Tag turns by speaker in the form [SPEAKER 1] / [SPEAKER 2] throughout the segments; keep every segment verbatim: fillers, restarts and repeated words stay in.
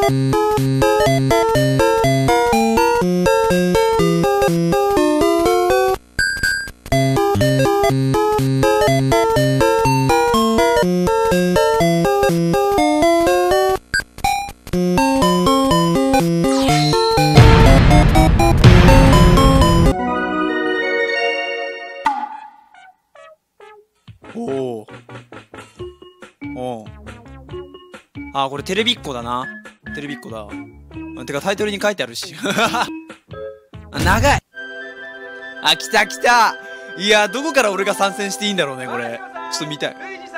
[SPEAKER 1] おお。おう。あ、これテレビっ子だな。テレビっ子だ。てかタイトルに書いてあるし。あ、長い。あ、来た来た。いや、どこから俺が参戦していいんだろうね、これ。ちょっと見たい。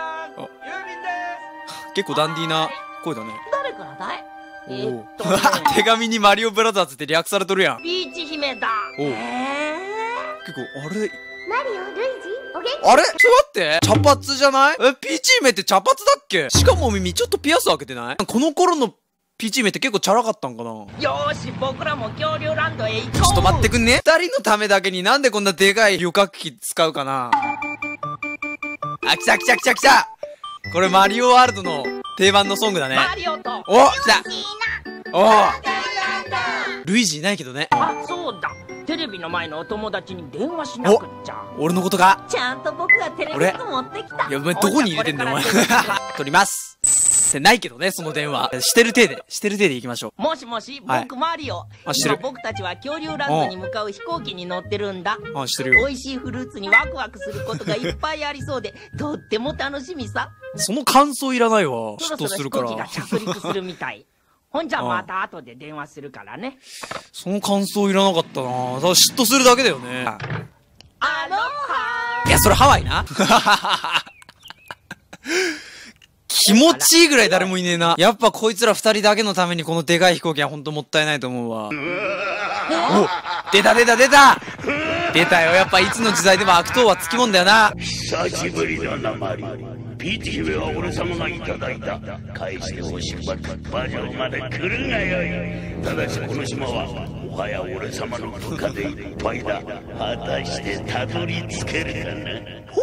[SPEAKER 1] 結構ダンディーな声だね。
[SPEAKER 2] 誰からだい？えー、っと、
[SPEAKER 1] ね、手紙にマリオブラザーズって略されとるやん。
[SPEAKER 2] ピーチ姫だ。
[SPEAKER 1] おう。
[SPEAKER 2] えー、
[SPEAKER 1] 結構、あれ
[SPEAKER 3] マリオ、ルイージ、お元気？
[SPEAKER 1] あれちょっと待って茶髪じゃない？え、ピーチ姫って茶髪だっけ？しかも耳ちょっとピアス開けてない？この頃のピーチ姫って結構チャラかったんかな？
[SPEAKER 2] よーし、僕らも恐竜ランドへ行こう。
[SPEAKER 1] ちょっと待ってくんね？二人のためだけになんでこんなでかい旅客機使うかな？あ、来た来た来た来た！これマリオワールドの定番のソングだね。
[SPEAKER 2] マリオと
[SPEAKER 1] お、来た！おルイージいないけどね。
[SPEAKER 2] あ、そうだ。テレビの前のお友達に電話しなくっちゃ。
[SPEAKER 1] 俺のことか。
[SPEAKER 3] ちゃんと僕がテレビを持ってきた。
[SPEAKER 1] いや、お前どこに入れてんだよ、お前。取ります。ってないけどね、その電話。してる体で、してる体で行きましょう。
[SPEAKER 2] もしもし、
[SPEAKER 1] はい、
[SPEAKER 2] 僕マリオ。
[SPEAKER 1] あ、してる。
[SPEAKER 2] 今僕たちは恐竜ランドに向かう飛行機に乗ってるんだ。
[SPEAKER 1] あ、してるよ。
[SPEAKER 2] 美味しいフルーツにワクワクすることがいっぱいありそうで、とっても楽しみさ。
[SPEAKER 1] その感想いらないわ。
[SPEAKER 2] そろそろ飛行機が着陸するみたい。ほんじゃまた後で電話するからね。
[SPEAKER 1] その感想いらなかったな。ただ嫉妬するだけだよね。
[SPEAKER 2] アロハ
[SPEAKER 1] いや、それハワイな。気持ちいいぐらい誰もいねえな。やっぱこいつら二人だけのためにこのでかい飛行機はほんともったいないと思うわ。お、出た出た出た出たよ。やっぱいつの時代でも悪党はつきもんだよな。
[SPEAKER 4] 久しぶりだな、マリオ。ピーチ姫は俺様がいただいた。返してほしくば馬上まで来るがよい。ただしこの島はもはや俺様の部下でいっぱいだ。果たしてたどり着けるかな。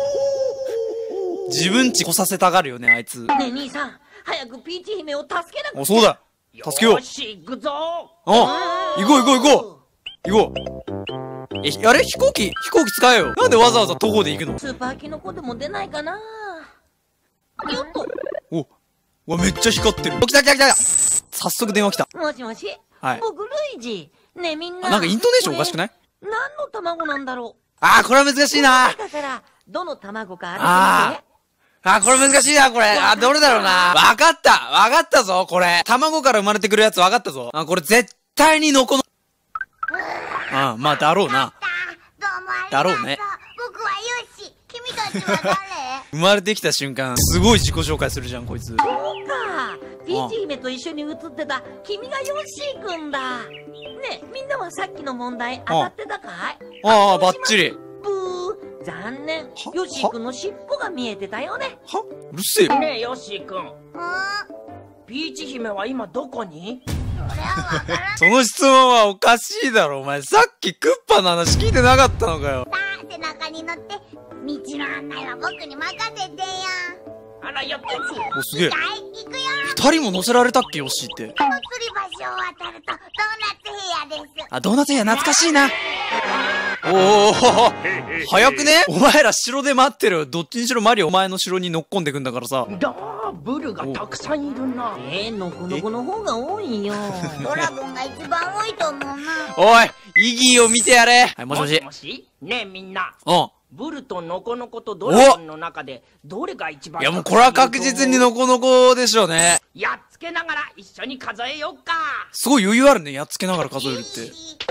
[SPEAKER 1] 自分ち来させたがるよね、あいつ。
[SPEAKER 2] ねえ兄さん、早くピーチ姫を助けなくちゃ。
[SPEAKER 1] お、そうだ。助けよう。
[SPEAKER 2] よし、行くぞ。
[SPEAKER 1] うん。行こう行こう行こう。行こう。え、あれ飛行機飛行機使えよ。なんでわざわざ徒歩で行くの？
[SPEAKER 2] スーパーキノコでも出ないかな。よっと。
[SPEAKER 1] お、うわ、めっちゃ光ってる。お、来た来た来た。早速電話来た。
[SPEAKER 2] もしもし。
[SPEAKER 1] はい。
[SPEAKER 2] 僕、ルイージ。ねえみんな。
[SPEAKER 1] なんかイントネーションおかしくない？
[SPEAKER 2] 何の卵なんだろう。
[SPEAKER 1] あー、これは難しいな。
[SPEAKER 2] だから、どの卵か
[SPEAKER 1] あー。あー、これ難しいな、これ。あー、どれだろうな。わかったわかったぞ、これ。卵から生まれてくるやつわかったぞ。あ、これ絶対にノコの。ああ、まあ、だろうな。
[SPEAKER 3] どうもあり
[SPEAKER 1] だろうね。
[SPEAKER 3] 僕はヨッシー。君たちは誰？
[SPEAKER 1] 生まれてきた瞬間、すごい自己紹介するじゃん、こいつ。
[SPEAKER 2] そうか。ピーチ姫と一緒に写ってた、君がヨッシーくんだ。ねえ、みんなはさっきの問題当たってたかい？
[SPEAKER 1] ああ、バッチリ。
[SPEAKER 2] ブー。残念。ヨッシーくんの尻尾が見えてたよね。
[SPEAKER 1] は？うるせえよ。
[SPEAKER 2] ねえ、ヨッシーくん。
[SPEAKER 3] うん？
[SPEAKER 2] ピーチ姫は今どこに？
[SPEAKER 3] それはわからん。
[SPEAKER 1] その質問はおかしいだろ、お前。さっきクッパの話聞いてなかったのかよ。
[SPEAKER 3] さあ、背中に乗って、道の案内は僕に任せてよ。
[SPEAKER 2] あら、やっ
[SPEAKER 1] お、すげえ。
[SPEAKER 3] はい、行くよ。
[SPEAKER 1] 二人も乗せられたっけ、ヨッシーって。
[SPEAKER 3] この吊り橋を渡ると、ドーナツヘアです。
[SPEAKER 1] あ、ドーナツヘア懐かしいな。おー、早くね？お前ら城で待ってる。どっちにしろマリオお前の城に乗っ込んでくんだからさ。
[SPEAKER 2] だー、ブルがたくさんいるな。えー、ノコノコの方が多いよ。
[SPEAKER 3] ドラゴンが一番多いと思うな。
[SPEAKER 1] おい、イギーを見てやれ。はい、もしもし。
[SPEAKER 2] もしもし？ねえみんな。
[SPEAKER 1] うん。
[SPEAKER 2] ブルとノコノコとドラゴンの中でどれが一番？
[SPEAKER 1] いやもうこれは確実にノコノコでしょうね。
[SPEAKER 2] やっつけながら一緒に数えようか。
[SPEAKER 1] すごい余裕あるね、やっつけながら数えるって。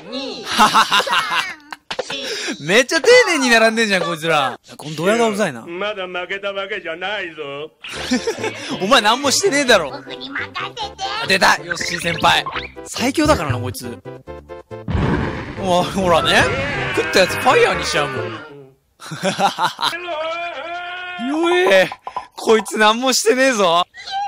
[SPEAKER 2] に、
[SPEAKER 1] めっちゃ丁寧に並んでんじゃん、こいつら。このドヤがうざいな。
[SPEAKER 4] まだ負けたわけじゃないぞ。
[SPEAKER 1] お前何もしてねえだろ。
[SPEAKER 3] 僕に任せて。
[SPEAKER 1] 出た、ヨッシー先輩。最強だからな、こいつ。ほほらね。食ったやつファイヤーにしちゃうもん。よえ。こいつ何もしてねえぞ。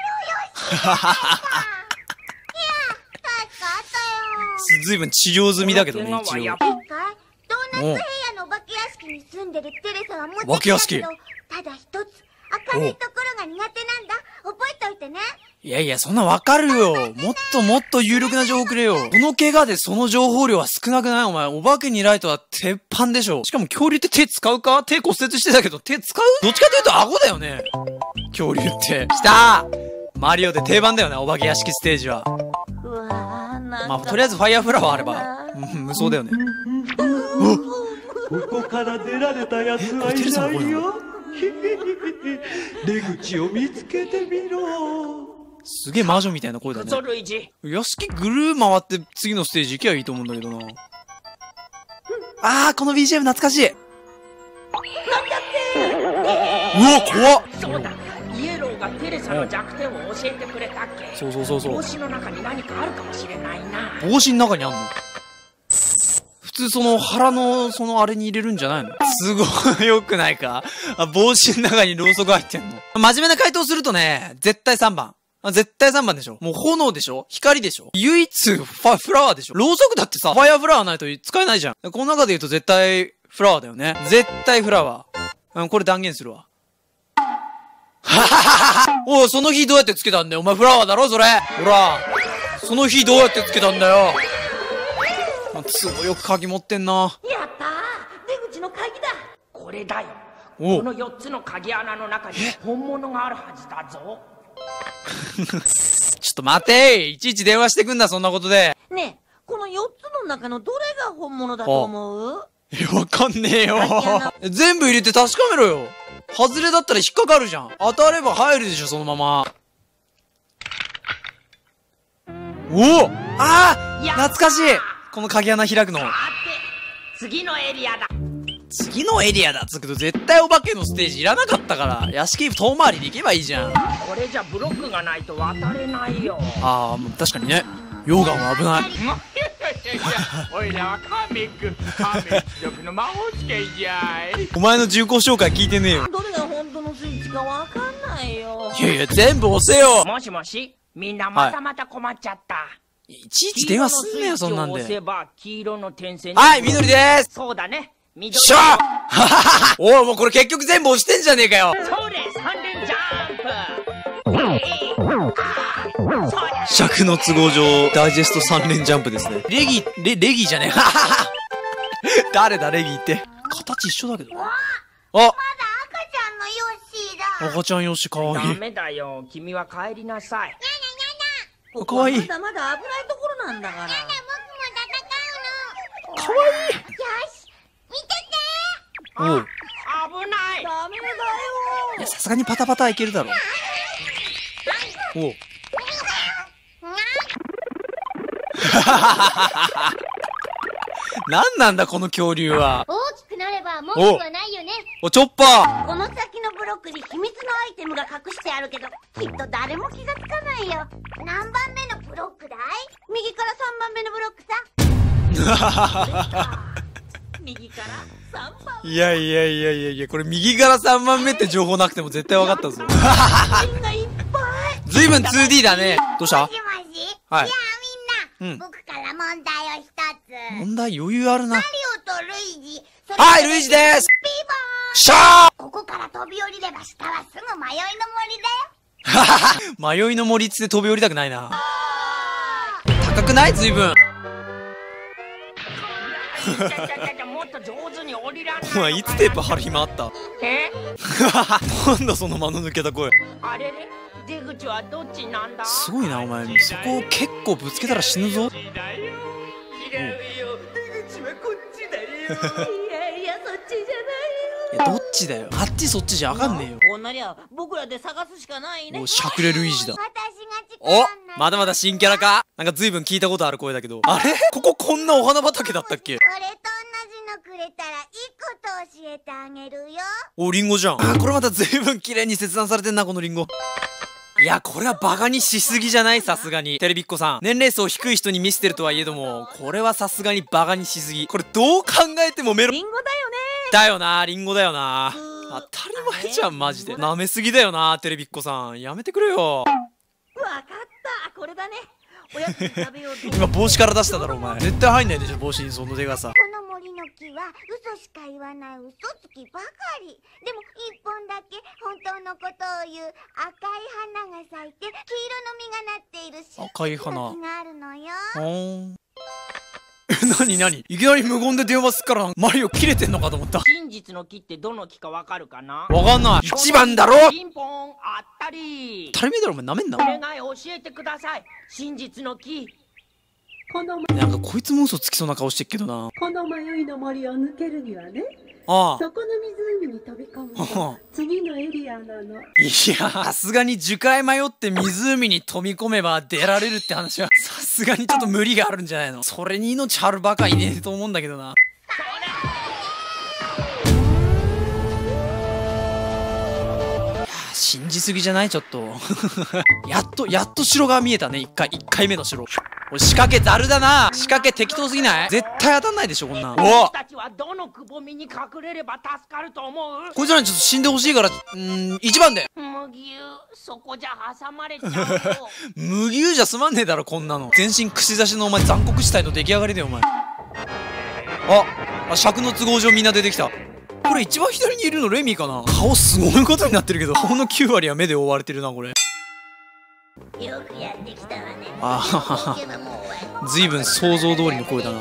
[SPEAKER 1] ずいぶん治療済みだけどね、一応。
[SPEAKER 3] ドーナツヘアのお化け屋敷に住んでるテレサはもちろんだけど、ただ一つ、明るいところが苦手なんだ。覚えておいてね。
[SPEAKER 1] いやいや、そんなわかるよ。もっともっと有力な情報くれよ。この怪我でその情報量は少なくない？お前、お化けにライトは鉄板でしょ。しかも恐竜って手使うか？手骨折してたけど手使う？どっちかというと顎だよね。恐竜って。きたー！マリオで定番だよね、お化け屋敷ステージは。
[SPEAKER 2] うわー、なん
[SPEAKER 1] まあ、とりあえずファイヤーフラワーあれば、うん、無双だよね。
[SPEAKER 5] ここから出られたやつはいないよ。出口を見つけてみろ。
[SPEAKER 1] すげえ魔女みたいな声だね。屋敷ぐるー回って次のステージ行けばいいと思うんだけどな。あー、この ビージーエム 懐かしい。うわ、怖っ。
[SPEAKER 6] そうだ、イエローがテレサの弱点を教えてくれたっけ。
[SPEAKER 1] そうそうそうそう。
[SPEAKER 6] 帽子の中に何かあるかもしれないな。
[SPEAKER 1] 帽子の中にあんの？普通その腹のそのあれに入れるんじゃないの？すごい良くないか？あ、帽子の中にろうそく入ってんの？真面目な回答するとね、絶対さんばん。あ、絶対さんばんでしょ。もう炎でしょ？光でしょ？唯一ファ、フラワーでしょ？ろうそくだってさ、ファイアーフラワーないと使えないじゃん。この中で言うと絶対フラワーだよね。絶対フラワー。うん、これ断言するわ。ははははおい、その日どうやってつけたんだよ。お前フラワーだろそれ。ほら。その日どうやってつけたんだよ。すごいよく鍵持ってんな。
[SPEAKER 2] やったー、出口の鍵だ。
[SPEAKER 6] これだよ。
[SPEAKER 1] お
[SPEAKER 6] このよっつの鍵穴の中に本物があるはずだぞ。
[SPEAKER 1] ちょっと待てー。いちいち電話してくんだ、そんなことで。
[SPEAKER 2] ねえ、このよっつの中のどれが本物だと思う？
[SPEAKER 1] え、わかんねえよ。全部入れて確かめろよ。外れだったら引っかかるじゃん。当たれば入るでしょ、そのまま。おおああ懐かしいこの鍵穴開くの。
[SPEAKER 6] 次のエリアだ。
[SPEAKER 1] 次のエリアだっつうけど、絶対お化けのステージいらなかったから、屋敷遠回りで行けばいいじゃん。
[SPEAKER 6] これじゃブロックがないと渡れないよ。
[SPEAKER 1] ああ、確かにね。溶岩は危ない。
[SPEAKER 7] おいらはカメック、カメ一族の魔法使いじゃい。
[SPEAKER 1] お前の重厚紹介聞いてねえよ。
[SPEAKER 2] どれが本当のスイッチかわかんないよ。
[SPEAKER 1] いやいや、全部押せよ。
[SPEAKER 6] もしもし、みんなまたまた困っちゃった。はい、
[SPEAKER 1] いちいち電話すんなよ、そんなんで。
[SPEAKER 6] 押せば黄色の点線。
[SPEAKER 1] はい、緑でーす。
[SPEAKER 6] そうだね。緑。
[SPEAKER 1] しゃーおい、もうこれ結局全部押してんじゃねえかよ。
[SPEAKER 6] そうです、三連ジャンプ。
[SPEAKER 1] 尺の都合上、ダイジェストさん連ジャンプですね。レギ、レ、レギじゃねえ。誰だ、レギって。形一緒だけど。あ、
[SPEAKER 3] まだ赤ちゃんのヨッシーだ。
[SPEAKER 1] 赤ちゃんヨッシーかわいい。
[SPEAKER 6] ダメだよ、君は帰りなさい。
[SPEAKER 2] ここはまだまだ危ないところなんだから。
[SPEAKER 3] やだ、僕も戦うの。
[SPEAKER 1] かわいい。
[SPEAKER 3] よし、見てて。
[SPEAKER 1] おう。
[SPEAKER 6] 危ない。
[SPEAKER 2] ダメだよ。
[SPEAKER 1] いや、さすがにパタパタいけるだろ。おう。なんなんだこの恐竜は。
[SPEAKER 3] 大きくなれば文句はないよね。
[SPEAKER 1] お、チョッパー。
[SPEAKER 2] この先のブロックに秘密のアイテムが隠してあるけど、きっと誰も気がつかないよ。
[SPEAKER 3] 何番目のブロックだい？
[SPEAKER 2] 右からさんばんめのブロックさ。右からさんばんめ。
[SPEAKER 1] いやいやいやいやいや、これ右からさんばんめって情報なくても絶対分かったぞ。
[SPEAKER 2] みんないっぱい。
[SPEAKER 1] ずいぶん ツーディー だね。どうした？
[SPEAKER 3] もしもし？
[SPEAKER 1] はい。
[SPEAKER 3] じゃあみんな、
[SPEAKER 1] うん、
[SPEAKER 3] 僕から問題を一つ。
[SPEAKER 1] 問題余裕あるな。
[SPEAKER 3] マリオとルイージ。
[SPEAKER 1] はい、ルイージです。
[SPEAKER 3] ピーボーン。
[SPEAKER 1] しゃー。
[SPEAKER 3] ここから飛び降りれば下はすぐ迷いの森だよ。
[SPEAKER 1] ははは迷いの森っつって飛び降りたくないな。高くない？ずいぶん。
[SPEAKER 6] もっと上手に降りらんない。
[SPEAKER 1] お前いつテープ貼る暇あった？
[SPEAKER 6] え？
[SPEAKER 1] なんだその間の抜けた声。
[SPEAKER 6] あれれ？出口はどっちなんだ？
[SPEAKER 1] すごいなお前。そこを結構ぶつけたら死ぬぞ。
[SPEAKER 6] 違うよ。出口はこっちだよ。
[SPEAKER 2] いやいや、そっちじ
[SPEAKER 1] いや、どっちだよ。あっちそっちじゃわかんねえよ。
[SPEAKER 2] こうなりゃ僕らで探すしかないね。
[SPEAKER 1] お、しゃくれルイージだ。
[SPEAKER 3] 私が力
[SPEAKER 1] お、まだまだ新キャラか？なんか随分聞いたことある声だけど。あれ？こここんなお花畑だったっけ？
[SPEAKER 3] これと同じのくれたらいいこと教えてあげるよ。
[SPEAKER 1] お、リンゴじゃん。あ、これまた随分綺麗に切断されてんな、このリンゴ。いや、これはバカにしすぎじゃない？さすがに。テレビっ子さん。年齢層低い人に見せてるとはいえども、これはさすがにバカにしすぎ。これどう考えてもメロ
[SPEAKER 2] リンゴだよね。
[SPEAKER 1] だよな、リンゴだよな。当たり前じゃん、マジで。舐めすぎだよな、テレビっ子さん。やめてくれよ。
[SPEAKER 2] わかった。これだね。おやつ食べようと。
[SPEAKER 1] 今帽子から出しただろ、お前。絶対入んないでしょ、帽子にそのでかさ。
[SPEAKER 3] この森のキは嘘しか言わない嘘つきばかり。でも一本だけ本当のことを言う赤い花が咲いて黄色の実がなっているし
[SPEAKER 1] 赤い花
[SPEAKER 3] 木があるのよ。
[SPEAKER 1] ほーん。なになに、いきなり無言で電話すっからマリオ切れてんのかと思った。
[SPEAKER 6] 真実の木ってどの木かわかるかな？
[SPEAKER 1] わかんない。一番だろ。
[SPEAKER 6] ピンポンあったり。
[SPEAKER 1] 当たり前だろ、お前なめんな。
[SPEAKER 6] お願い教えてください。真実の木。
[SPEAKER 8] この
[SPEAKER 1] なんかこいつも嘘つきそうな顔してっけどな。
[SPEAKER 8] この迷いの森を抜けるにはね、
[SPEAKER 1] ああ。
[SPEAKER 8] そこの湖に飛び込むと次のエリアなの。
[SPEAKER 1] いや、さすがにじゅっかい迷って湖に飛び込めば出られるって話はさすがにちょっと無理があるんじゃないの。それに命張るバカいねえと思うんだけどな。信じすぎじゃない？ちょっとやっとやっと城が見えたね。一回一回目の城。おい、仕掛けざるだな。仕掛け適当すぎない？絶対当たんないでしょこんなん。お
[SPEAKER 6] 私たちはどのくぼみに隠れれば助かると思う？
[SPEAKER 1] こいつらにちょっと死んでほしいから、うーん、一番で。
[SPEAKER 6] 麦湯、そこじゃ挟まれちゃうよ。
[SPEAKER 1] 麦湯じゃ済まんねえだろこんなの。全身串刺しのお前残酷死体の出来上がりだよお前。ああ、尺の都合上みんな出てきた。これ一番左にいるのレミかな。顔すごいことになってるけど、顔のきゅうわりは目で覆われてるなこれ。
[SPEAKER 3] よくやってきたわね。
[SPEAKER 1] あははは。ずいぶん想像通りの声だな。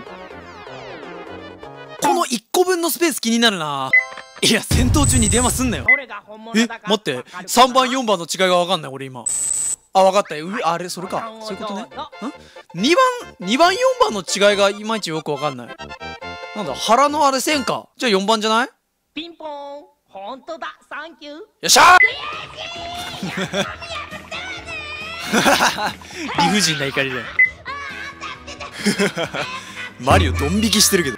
[SPEAKER 1] このいっこぶんのスペース気になるな。いや、戦闘中に電話すんなよ。え、待って、さんばんよんばんの違いが分かんない俺今。あ、分かった。うあれそれか、そういうことね。んにばんにばんよんばんの違いがいまいちよく分かんない。なんだ、腹のあれ線か。じゃあよんばんじゃない？
[SPEAKER 6] ピンポン、ほんとだ、サンキュー。よ
[SPEAKER 1] っしゃ理不尽な怒りだよ。マリオドン引きしてるけど。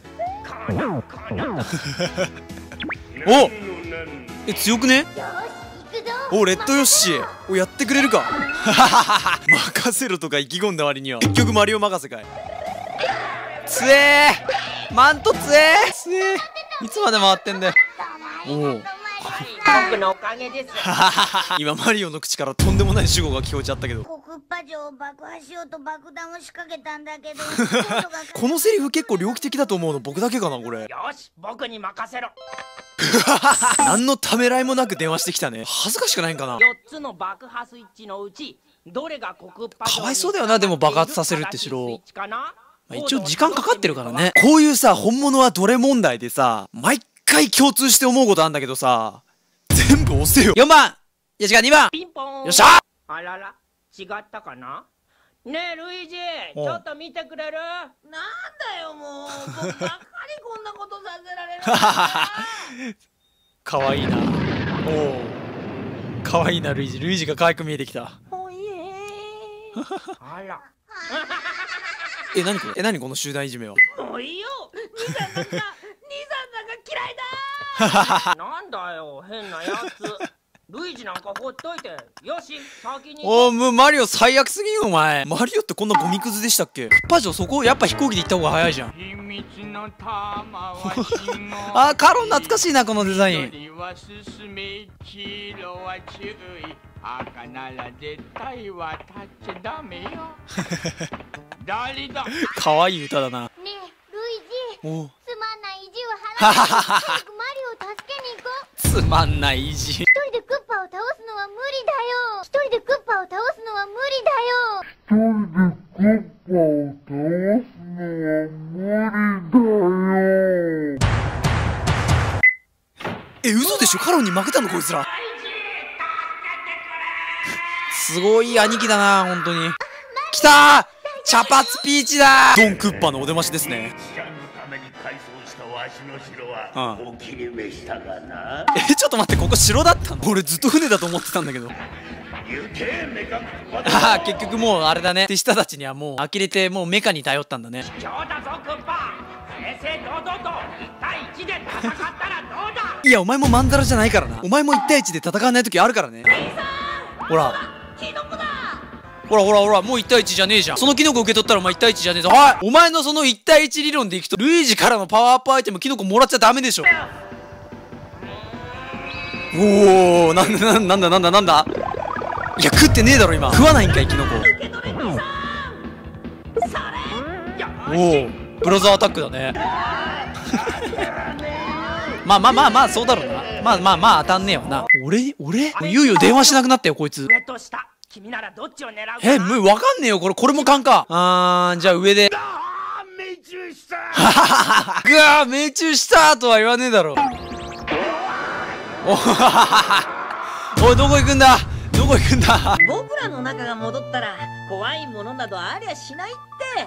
[SPEAKER 1] おえ、強くね？お、レッドヨッシー。お、やってくれるか。任せろとか意気込んだ割には結局マリオ任せかい。つえーマントつえーつえーいつまで回ってんだよ。おお
[SPEAKER 6] 僕のおかげです。
[SPEAKER 1] 今マリオの口からとんでもない主語が聞こえちゃったけど、
[SPEAKER 3] コクッパ城を爆破しようと爆弾を仕掛けたんだけど
[SPEAKER 1] このセリフ結構猟奇的だと思うの僕だけかなこれ。
[SPEAKER 6] よし、僕に任せろ。
[SPEAKER 1] 何のためらいもなく電話してきたね。恥ずかしくないんかな。
[SPEAKER 6] よっつの爆破スイッチのうちどれがコクッパ
[SPEAKER 1] かわいそうだよな。でも爆発させるって城、まあ、一応時間かかってるからね。こういうさ本物はどれ問題でさ毎回共通して思うことあんだけどさ、全部押せよ。よんばん、いや違うにばん。
[SPEAKER 6] ピンポン。
[SPEAKER 1] よっしゃ。
[SPEAKER 6] あらら、違ったかな。ねえルイージ、ちょっと見てくれる？
[SPEAKER 2] なんだよもう、僕ばっかりこんなことさせられるんだ。
[SPEAKER 1] かわいいな。おお、かわいいなルイージ。ルイージが可愛く見えてきた。
[SPEAKER 2] おいえ
[SPEAKER 6] あら。
[SPEAKER 1] え、なにこれ？え、なにこの集団いじめは。
[SPEAKER 2] もういいよ。兄さんなんか、兄さんなんか嫌いだ。
[SPEAKER 6] なんだよ変なやつ。ルイージなんかほっといて。よし、先に。
[SPEAKER 1] おー、もうマリオ最悪すぎんよお前。マリオってこんなゴミくずでしたっけ？クッパ城そこやっぱ飛行機で行った方が早いじゃん。
[SPEAKER 7] 秘密の玉は
[SPEAKER 1] あー、カロン懐かしいなこのデザイン。
[SPEAKER 7] 進め、黄色は注意。赤なら絶対渡っちゃダメよ。誰だ？
[SPEAKER 1] かわいい歌だな。
[SPEAKER 3] ねえルイージ、
[SPEAKER 1] お
[SPEAKER 3] つまんない意地を払って早くマリオを助けに行こう。
[SPEAKER 1] つまんない意地。
[SPEAKER 3] 一人でクッパを倒すのは無理だよ。一人でクッパを倒すのは無理だよ。
[SPEAKER 9] 一人でクッパを倒すのは無理だよ。
[SPEAKER 1] え、嘘でしょ？カロンに負けたのこいつら。すごい兄貴だな本当に。きたー、茶髪ピーチだー。ドンクッパのお出ましですね。
[SPEAKER 4] ちゃんのために改装したわしの城はお気に召したかな。
[SPEAKER 1] え、ちょっと待って、ここ城だったの？俺ずっと船だと思ってたんだけど。
[SPEAKER 4] 行けメカクッパ。
[SPEAKER 1] ああ、結局もうあれだね。手下たちにはもう呆れてもうメカに頼ったんだね。
[SPEAKER 6] 今日だぞクッパ。正々堂々といち対いちで戦ったらどうだ。
[SPEAKER 1] いや、お前もまんざらじゃないからな。お前もいち対いちで戦わない時あるからね。ほら
[SPEAKER 2] キノコだ。
[SPEAKER 1] ほらほらほら、もういち対いちじゃねえじゃん。そのキノコ受け取ったらお前いち対いちじゃねえぞ。はい、お前のそのいち対いち理論でいくとルイージからのパワーアップアイテムキノコもらっちゃダメでしょ。おお、なんだなんだなんだなんだ。いや、食ってねえだろ今。食わないんかいキノコ。おお、 ブラザーアタックだね。まあまあまあまあそうだろうな。まあまあまあ当たんねえわな。俺俺いよいよ電話しなくなったよこいつ。
[SPEAKER 6] 上と下、君ならどっちを狙うか。
[SPEAKER 1] え、もうわかんねえよこれ。これも勘か。あー、じゃあ上で。
[SPEAKER 4] あー命中した。
[SPEAKER 1] ぐわー命中したとは言わねえだろ。おおいどこ行くんだ、どこ行くんだ。
[SPEAKER 2] 僕らの仲が戻ったら怖いものなどありゃしないって。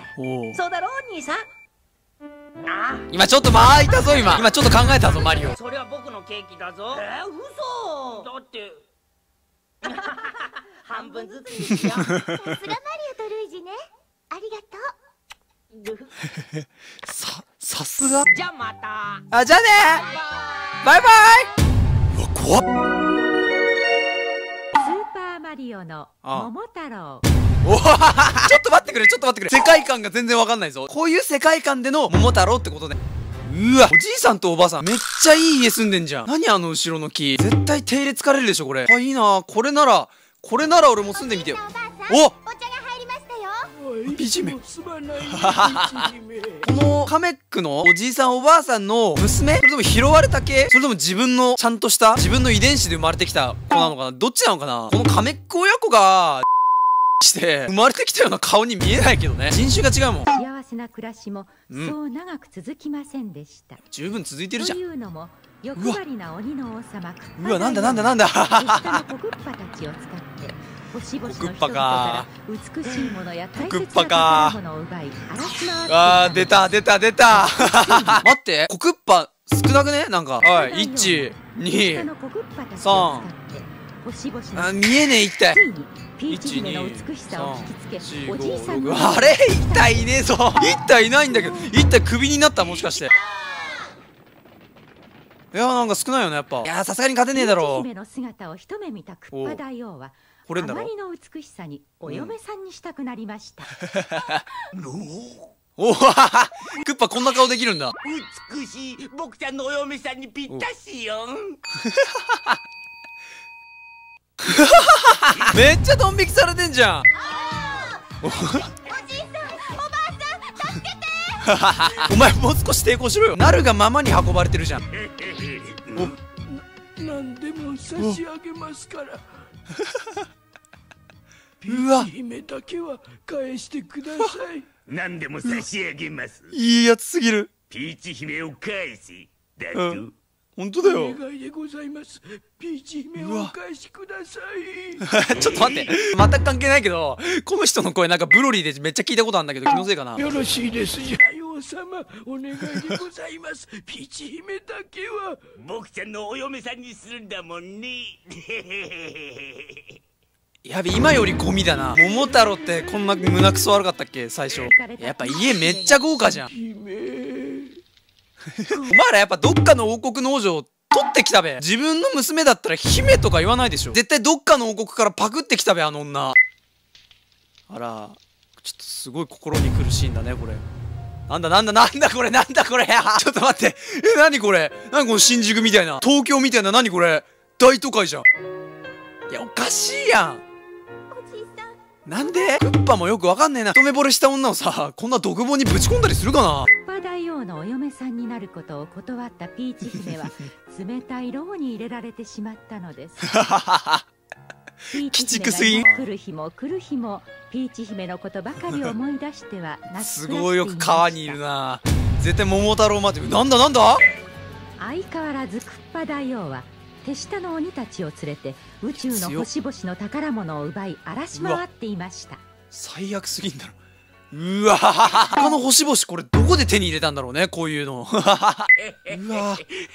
[SPEAKER 1] お
[SPEAKER 2] そうだろ兄さん。
[SPEAKER 6] あ
[SPEAKER 1] 今ちょっと巻いたぞ。今今ちょっと考えたぞマリオ。
[SPEAKER 6] それは僕のケーキだぞ。
[SPEAKER 2] えー、嘘
[SPEAKER 6] だって
[SPEAKER 2] 半分ずつにしよう。
[SPEAKER 3] さすがマリオとルイージね。ありがとう。
[SPEAKER 1] ささすが。
[SPEAKER 6] じゃあまた。
[SPEAKER 1] あ、じゃあねーバイバイ。うわ怖っ。
[SPEAKER 10] スーパーマリオの桃太郎。
[SPEAKER 1] おはははちょっと待ってくれ、ちょっと待ってくれ。世界観が全然わかんないぞ。こういう世界観での桃太郎ってことね。うわ、おじいさんとおばあさんめっちゃいい家住んでんじゃん。何あの後ろの木。絶対手入れ疲れるでしょこれ。あ、いいな。これならこれなら俺も住んでみてよ。お
[SPEAKER 3] お茶が入りましたよ。
[SPEAKER 1] ピーチ姫。
[SPEAKER 5] すまないピーチ姫。
[SPEAKER 1] このカメックのおじいさんおばあさんの娘、それとも拾われた系、それとも自分のちゃんとした自分の遺伝子で生まれてきた子なのかな。どっちなのかな。このカメック親子がして生まれてきたような顔に見えないけどね。人種が違うもん。
[SPEAKER 10] 幸せな暮らしもそう長く続きませんでした。
[SPEAKER 1] 十分続いてるじゃん。
[SPEAKER 10] というのも欲張りな鬼の王様クッパ
[SPEAKER 1] うわ、なんだなんだなんだ。
[SPEAKER 10] 下のコクッパたちを使って星々の人々から美しいものや大切な宝物を奪い荒らし回って。
[SPEAKER 1] あー出た出た出た。待って、コクッパ少なくね。なんかはい、いち、に、さん。あ、見えねえ一体。
[SPEAKER 10] ピーチ姫の美しさを聞きつけ、おじいさんの
[SPEAKER 1] あれ一体いねえぞ。一体いないんだけど、一体クビになった。もしかして。いや、なんか少ないよねやっぱ。いや、さすがに勝てねえだろ。
[SPEAKER 10] ピーチ姫の姿を一目見たクッパ大王はあまりの美しさにお嫁さんにしたくなりました。
[SPEAKER 1] おお、クッパこんな顔できるんだ。
[SPEAKER 4] 美しい僕ちゃんのお嫁さんにぴったしよ。
[SPEAKER 1] めっちゃドン引きされてんじゃん。
[SPEAKER 3] おじいさん、おばあさん、助けて。
[SPEAKER 1] お前もう少し抵抗しろよ。なるがままに運ばれてるじゃん。
[SPEAKER 5] 何でも差し上げますから。ピ
[SPEAKER 1] うわ、
[SPEAKER 5] ーチ姫だけは返してください。
[SPEAKER 4] 何でも差し上げます。
[SPEAKER 1] いいやつすぎる。
[SPEAKER 4] ピーチ姫を返せ。だと。
[SPEAKER 1] うん本当だよ。
[SPEAKER 5] お願いでございます。ピーチ姫をお返しください。
[SPEAKER 1] ちょっと待って、全く関係ないけど、この人の声なんかブロリーでめっちゃ聞いたことあるんだけど、気のせいかな。
[SPEAKER 5] よろしいですじゃ王様、お願いでございます。ピーチ姫だけは
[SPEAKER 4] 僕ちゃんのお嫁さんにするんだもんね。
[SPEAKER 1] やべ、今よりゴミだな。桃太郎ってこんな胸くそ悪かったっけ最初。やっぱ家めっちゃ豪華じゃん。お前らやっぱどっかの王国の王女を取ってきたべ。自分の娘だったら姫とか言わないでしょ。絶対どっかの王国からパクってきたべあの女。あら、ちょっとすごい心に苦しいんだねこれ。なんだなんだなんだこれ、なんだこれ。ちょっと待って、え、なにこれ。なにこの新宿みたいな、東京みたいな、なにこれ、大都会じゃん。いやおかしいやん。なんでクッパもよくわかんねえな。一目惚れした女をさ、こんな独房にぶち込んだりするかな。
[SPEAKER 10] クッパ大王のお嫁さんになることを断ったピーチ姫は冷たい牢に入れられてしまったのです。鬼畜すぎん。来る日も来る日もピーチ姫のことばかり思い出しては泣き
[SPEAKER 1] すごいよく川にいるな。絶対桃太郎待って。なんだなんだ。
[SPEAKER 10] 相変わらずクッパ大王は手下の鬼たちを連れて宇宙の星々の宝物を奪い荒らし回っていました。
[SPEAKER 1] 最悪すぎんだろ。うわ他の星々これどこで手に入れたんだろうねこういうの。うわ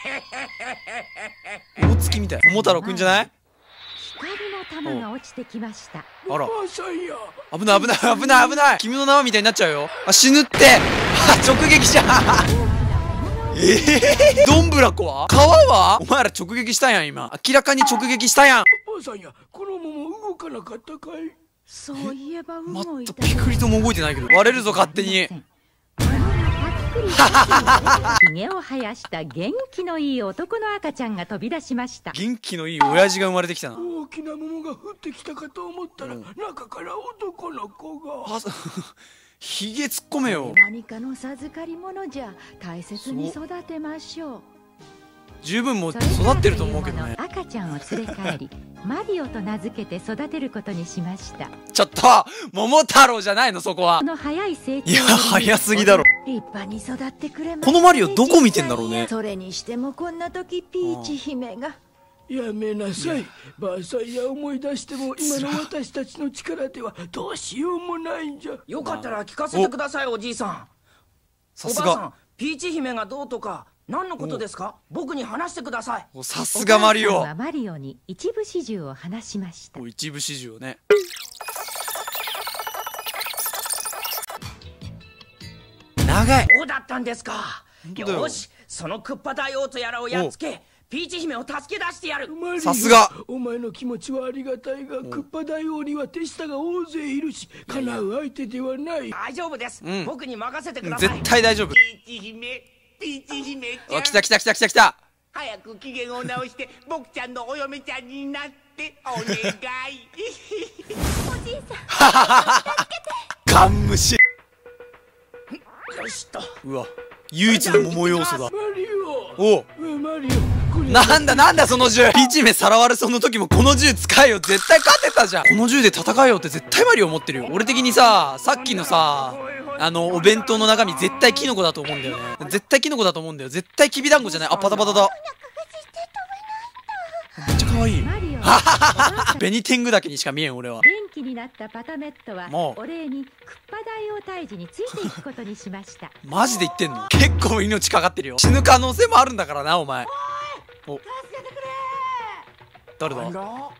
[SPEAKER 1] 大月みたい。桃太郎くんじゃない。
[SPEAKER 10] 光の玉が落ちてきました。
[SPEAKER 1] あら危ない危ない危ない危ない。君の名はみたいになっちゃうよ。あ、死ぬって。あ、直撃じゃん。ええー、どんぶらこは川はお前ら直撃したやん今。明らかに直撃したやん。
[SPEAKER 5] おばあさんや、この桃動かなかったかい。
[SPEAKER 10] そういえば動いた。
[SPEAKER 1] またピクリとも動いてないけど割れるぞ勝手に。
[SPEAKER 10] 穴がパくりひげを生やした元気のいい男の赤ちゃんが飛び出しました。
[SPEAKER 1] 元気のいい親父が生まれてきたな。
[SPEAKER 5] 大きな桃が降ってきたかと思ったら、うん、中から男の子が。
[SPEAKER 1] ひげ突っ込めよ。
[SPEAKER 10] 何かの授かり物じゃ、大切に育てましょう。
[SPEAKER 1] 十分もう育ってると思うけどね。
[SPEAKER 10] 赤ちゃんを連れ帰りマリオと名付けて育てることにしました。
[SPEAKER 1] ちょっと桃太郎じゃないのそこは。
[SPEAKER 10] この早い成長、
[SPEAKER 1] いや早すぎだろ。
[SPEAKER 10] 立派に育ってくれます。
[SPEAKER 1] このマリオどこ見てんだろうね。
[SPEAKER 10] それにしてもこんな時ピーチ姫が。
[SPEAKER 5] やめなさい。ばあさんや思い出しても今の私たちの力ではどうしようもないんじゃ。
[SPEAKER 11] よかったら聞かせてください、おじいさん。
[SPEAKER 1] さすが。
[SPEAKER 11] ピーチ姫がどうとか何のことですか？僕に話してください。
[SPEAKER 1] さすがマリオ。
[SPEAKER 10] マリオに一部始終を話しました。
[SPEAKER 1] 一部始終をね。長い。
[SPEAKER 11] そうだったんですか。よし、そのクッパ大王とやらをやっつけ、ピーチ姫を助け出してやる。
[SPEAKER 1] さすが。
[SPEAKER 5] お前の気持ちはありがたいが、クッパ大王には手下が大勢いるし、かなう相手ではない。
[SPEAKER 11] 大丈夫です、うん、僕に任せてください。
[SPEAKER 1] 絶対大丈夫。
[SPEAKER 4] ピーチ姫、ピーチ姫ちゃん。
[SPEAKER 1] 来た来た来た来た来た。
[SPEAKER 4] 早く機嫌を直して僕ちゃんのお嫁ちゃんになってお願い。
[SPEAKER 3] おじいさん助けて。
[SPEAKER 1] ガン無視。
[SPEAKER 11] よしと。
[SPEAKER 1] うわ、唯一の桃要素だ。
[SPEAKER 5] マリオ。
[SPEAKER 1] お
[SPEAKER 5] うマリオ。
[SPEAKER 1] なんだなんだその銃。ピーチ姫さらわれそうの時もこの銃使えよ。絶対勝てたじゃん。この銃で戦えよって絶対マリオ思ってるよ。俺的にさ、さっきのさあのお弁当の中身絶対キノコだと思うんだよね。絶対キノコだと思うんだよ。絶対きびだんごじゃない。あ、パタパタだ。めっちゃ可愛い。ベニテングだけにしか見えん俺は。
[SPEAKER 10] 元気になったパタメットはお礼にクッパ大王退治についていくことにしました。
[SPEAKER 1] マジで言ってんの？結構命かかってるよ。死ぬ可能性もあるんだからなお前。
[SPEAKER 2] おい、助けてくれ。
[SPEAKER 1] 誰だ？
[SPEAKER 2] 誰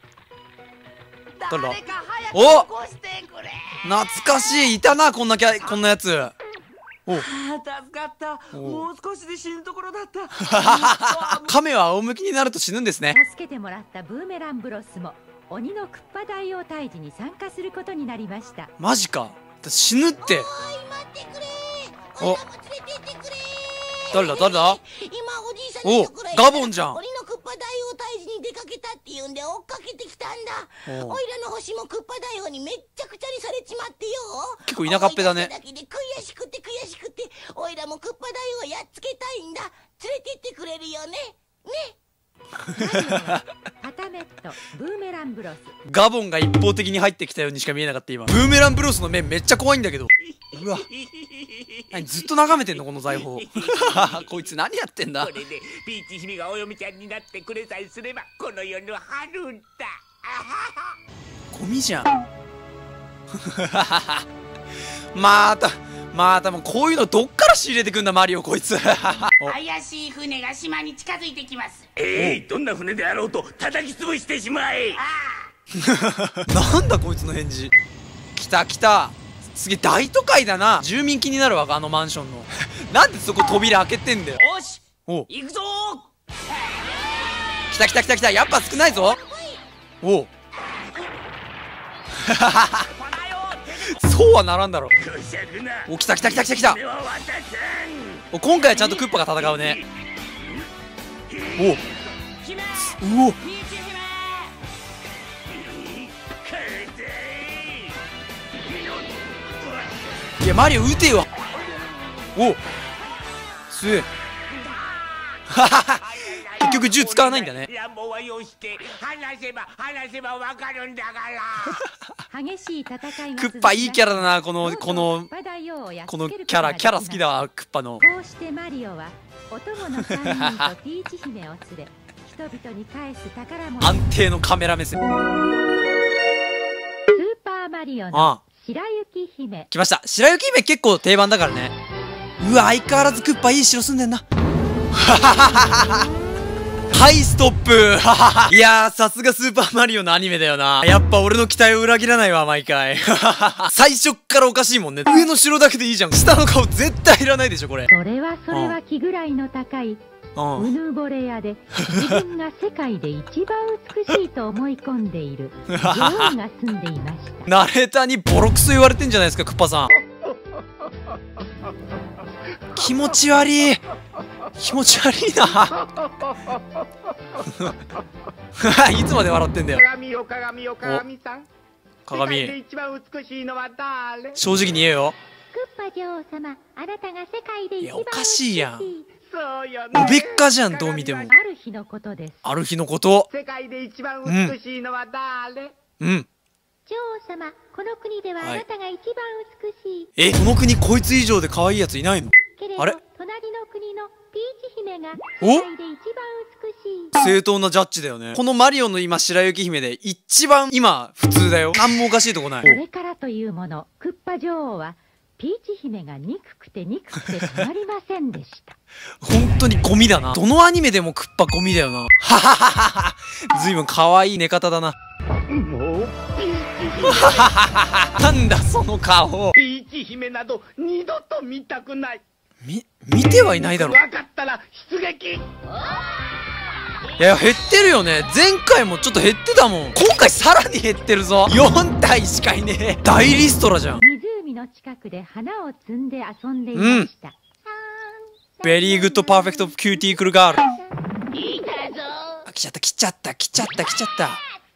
[SPEAKER 2] か早く
[SPEAKER 1] お、
[SPEAKER 2] 起こしてくれ。
[SPEAKER 1] 懐かしい。いたなこんなキャこんなやつ。お、
[SPEAKER 2] 助かった。もう少しで死ぬところだった。
[SPEAKER 1] 亀は仰向きになると死ぬんですね。
[SPEAKER 10] 助けてもらったブーメランブロスも鬼のクッパ大王退治に参加することになりました。
[SPEAKER 1] マジか。死ぬって。
[SPEAKER 3] おい、待ってくれ。
[SPEAKER 1] お、
[SPEAKER 3] おいらも連れてってくれ。
[SPEAKER 1] 誰だ誰だ。
[SPEAKER 3] 今おじいさんのところへ
[SPEAKER 1] ガボンじゃん。
[SPEAKER 3] 鬼のクッパ大王退治に出かけたって言うんで追っかけてきたんだ。おいらの星もクッパ大王にめっちゃくちゃにされちまってよ。
[SPEAKER 1] 結構田舎っぺだね。
[SPEAKER 3] だけで悔しくて悔しくて、おいらもクッパ大王やっつけたいんだ。連れてってくれるよね。ね。
[SPEAKER 10] パタメット、ブーメランブロス。
[SPEAKER 1] ガボンが一方的に入ってきたようにしか見えなかった今。ブーメランブロスの目めっちゃ怖いんだけど。うわ、ずっと眺めてんのこの財宝。こいつ何やってんだ。
[SPEAKER 4] これでピーチ姫がお嫁ちゃんになってくれさえすればこの世の春だ。
[SPEAKER 1] ゴミじゃん。またまたもうこういうのどっから仕入れてくんだマリオこいつ。
[SPEAKER 6] 怪しい船が島に近づいてきます。
[SPEAKER 4] ええー、どんな船であろうと叩き潰してしまえ。
[SPEAKER 1] なんだこいつの返事。来た来た。すげえ大都会だな。住民気になるわあのマンションの。なんでそこ扉開けてんだよ。
[SPEAKER 11] よし、行くぞー。
[SPEAKER 1] 来た来た来た来た。やっぱ少ないぞ。おう。そうはならんだろ。お、来た来た来た来た来た。お、今回はちゃんとクッパが戦うね。おうお、いやマリオ撃てよ。お、すげえ。結局銃使わないんだね。
[SPEAKER 4] 話せば話せばわかるんだから。
[SPEAKER 10] 激しい戦いが
[SPEAKER 1] クッパいいキャラだな。このこのこのキャラキャラ好きだわクッパの。
[SPEAKER 10] こうしてマリオはお供のさんにんとピーチ姫を連れ人々に返す宝物。
[SPEAKER 1] 安定のカメラ目線。スー
[SPEAKER 10] パーマリオの白雪姫。
[SPEAKER 1] 来ました。白雪姫結構定番だからね。うわ相変わらずクッパいい城住んでんな。はい、ストップ。いやー、さすがスーパーマリオのアニメだよな。やっぱ俺の期待を裏切らないわ、毎回。最初っからおかしいもんね。上の城だけでいいじゃん。下の顔絶対いらないでしょ、これ。
[SPEAKER 10] それはそれは気ぐらいの高い、うぬぼれ屋で、自分が世界で一番美しいと思い込んでいる女王が住んでいました。
[SPEAKER 1] ナレーターにボロクソ言われてんじゃないですか、クッパさん。 気持ち悪い。気持ち悪いな。いつまで笑ってんだよ。
[SPEAKER 6] 鏡よ鏡よ鏡さん。
[SPEAKER 1] 鏡。
[SPEAKER 6] 世界で一番美しいのは誰？
[SPEAKER 1] 正直に言えよ。
[SPEAKER 3] クッパ女王様、あなたが世界で一番美しい。
[SPEAKER 1] いや、おかしいやん。
[SPEAKER 6] そうよね。
[SPEAKER 1] おべっかじゃん、どう見ても。
[SPEAKER 10] ある日のことです。
[SPEAKER 1] ある日のこと。
[SPEAKER 6] 世界で一番美しいのは誰？
[SPEAKER 1] うん。
[SPEAKER 3] 女王様、この国ではあなたが一番美しい。
[SPEAKER 1] え、この国こいつ以上で可愛いやついないの？あれ？
[SPEAKER 3] 隣の国のピーチ姫が
[SPEAKER 1] お？
[SPEAKER 3] 世界で一番美しい。
[SPEAKER 1] 正当なジャッジだよね。このマリオの今白雪姫で一番今普通だよ。なんもおかしいとこない。
[SPEAKER 10] これからというもの、クッパ女王はピーチ姫が憎くて憎くてたまりませんでした。
[SPEAKER 1] 本当にゴミだな。どのアニメでもクッパゴミだよな。はははは。ずいぶん可愛い寝方だな。
[SPEAKER 6] もうピーチ
[SPEAKER 1] 姫。なんだその顔。
[SPEAKER 6] ピーチ姫など二度と見たくない。
[SPEAKER 1] み、見てはいないだろ。
[SPEAKER 6] 分かったら出撃。
[SPEAKER 1] いや、減ってるよね。前回もちょっと減ってたもん。今回さらに減ってるぞ。よん体しかいねえ。大リストラじゃん。
[SPEAKER 10] 湖の近くで花を摘んで遊んでいました。うん、
[SPEAKER 1] ベリーグッドパーフェクトキューティークルガール。
[SPEAKER 3] いいからぞ。
[SPEAKER 1] あ、来ちゃった来ちゃった来ちゃった来ちゃった。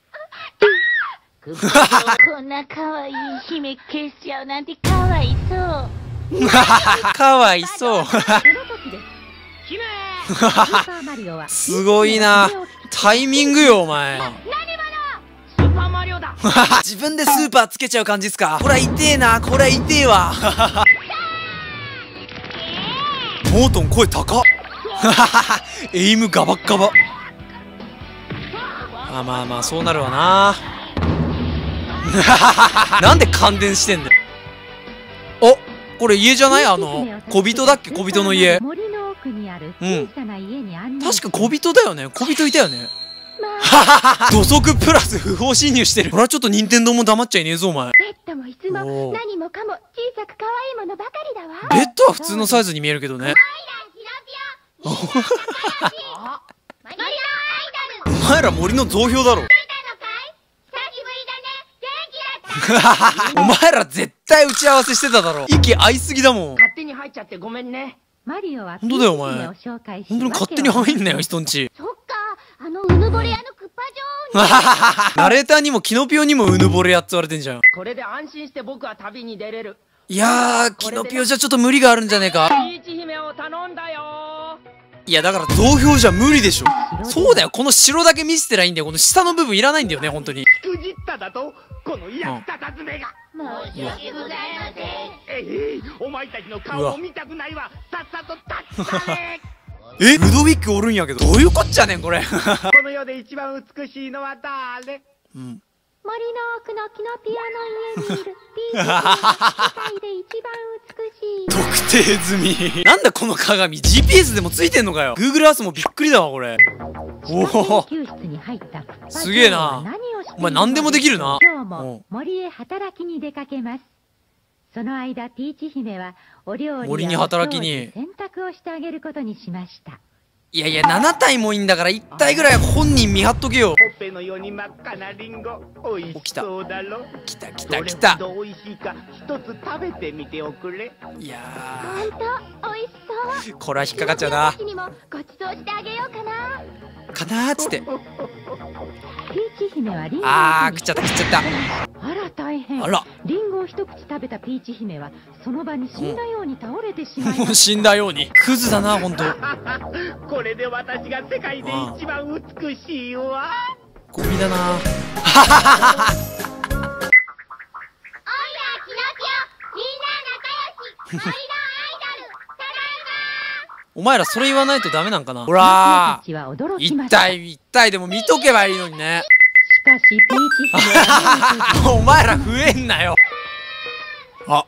[SPEAKER 3] こんな可愛い姫消しちゃうなんてかわいそう。
[SPEAKER 1] かわいそう。すごいな。タイミングよお前。
[SPEAKER 11] スーパーマリオだ。
[SPEAKER 1] 自分でスーパーつけちゃう感じっすか。これは痛えな。これは痛えわ。モートン声高っ。エイムガバッガバ。まあまあまあそうなるわな。なんで感電してんだよ。お、これ家じゃない？あの小人だっけ？小人の家。
[SPEAKER 10] 森の奥にある小さな家に案内。
[SPEAKER 1] 確か小人だよね。小人いたよね。土足プラス不法侵入してる。これはちょっと任天堂も黙っちゃいねえぞお前。
[SPEAKER 3] ベッドも椅子も何もかも小さく可愛いものばかりだわ。
[SPEAKER 1] ベッドは普通のサイズに見えるけどね。お前ら森の増票だろ。お前ら絶対打ち合わせしてただろ。息合いすぎだもん。
[SPEAKER 11] 勝手に入っちゃってごめんね。
[SPEAKER 10] マリオは
[SPEAKER 1] 本当だよお前。本当に勝手に入んなよ人んち。
[SPEAKER 3] そっか、あのうぬぼれ屋のクッパ女王に。
[SPEAKER 1] ナレーターにもキノピオにもうぬぼれ屋って言われてんじゃん。
[SPEAKER 11] これで安心して僕は旅に出れる。
[SPEAKER 1] いやー、キノピオじゃちょっと無理があるんじゃねえか。
[SPEAKER 11] ピーチ姫を頼んだよ。
[SPEAKER 1] いやだから増票じゃ無理でしょ。そうだよ、この城だけ見せてりゃいいんだよ。この下の部分いらないんだよね本当に。
[SPEAKER 6] しくじっただとこの役立たずめが。
[SPEAKER 3] 申し訳ございません。
[SPEAKER 6] ええ、お前たちの顔を見たくないわ。さっさと立つかね。
[SPEAKER 1] え、ルドウィックおるんやけどどういうこっちゃねんこれ。
[SPEAKER 6] この世で一番美しいのは誰？
[SPEAKER 1] うん。
[SPEAKER 3] 森の奥のキノピオの家にいるピーチ姫が世界で一番美しい。
[SPEAKER 1] 特定済み。なんだこの鏡 ジーピーエス でもついてんのかよ。 Google Earth もびっくりだわこれ。おおすげえな。お前何でもできるな。
[SPEAKER 10] 今日も森へ働きに出かけます。その間ピーチ姫はお料理や
[SPEAKER 1] 森に働きに
[SPEAKER 10] 洗濯をしてあげることにしました。
[SPEAKER 1] いやいやなな体もいいんだからいち体ぐらい本人見張っとけよ。
[SPEAKER 6] ほっぺのように真っ赤なリンゴおいしそうだろ。
[SPEAKER 1] きたきたきた。
[SPEAKER 6] どれほどおいしいか一つ食べてみておくれ。
[SPEAKER 1] いや
[SPEAKER 3] ーほんとおいしそう。
[SPEAKER 1] これは引っかかっちゃうな。
[SPEAKER 3] にもごちそうしてあげようかな
[SPEAKER 1] かなーっつって。
[SPEAKER 10] ピーチ姫はリンゴを
[SPEAKER 1] あー食っちゃった食っちゃった。
[SPEAKER 10] あら大変。
[SPEAKER 1] あら
[SPEAKER 10] リンゴを一口食べたピーチ姫はその場に死んだように倒れてしまいました。
[SPEAKER 1] もう死んだように。クズだなほんと。
[SPEAKER 6] これで私が世界で一番美しいわ。
[SPEAKER 1] ゴミだな。
[SPEAKER 3] おいらキノピオみんな仲良し森のアイドルただいま。
[SPEAKER 1] お前らそれ言わないとダメなんかな。ほらー一体一体でも見とけばいいのにね。
[SPEAKER 10] しかしピーチ姫は
[SPEAKER 1] お前ら増えんなよ。あ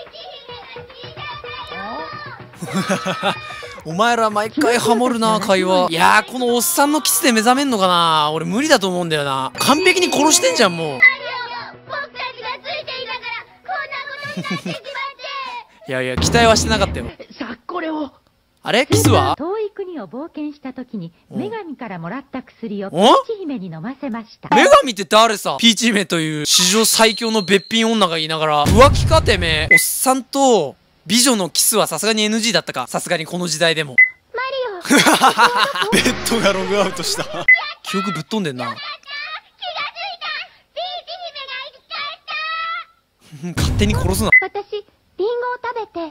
[SPEAKER 1] お前ら毎回ハモるな会話。いやーこのおっさんのキスで目覚めんのかな。俺無理だと思うんだよな。完璧に殺してんじゃんもう。
[SPEAKER 3] 僕たちがついていながらこんなことになってしまって。
[SPEAKER 1] いやいや期待はしてなかったよ。
[SPEAKER 11] さあこれを。
[SPEAKER 1] あれキスは
[SPEAKER 10] 遠い国を冒険した時に女神からもらった薬をピーチ姫に飲ませました。
[SPEAKER 1] 女神って誰さ。ピーチ姫という史上最強のべっぴん女が言いながら浮気かてめえ。おっさんと美女のキスはさすがに エヌジー だったか。さすがにこの時代でも。
[SPEAKER 3] マリオ
[SPEAKER 1] ベッドがログアウトした。記憶ぶっ飛んでんな。勝手に殺すな。
[SPEAKER 3] 私リンゴを食べて。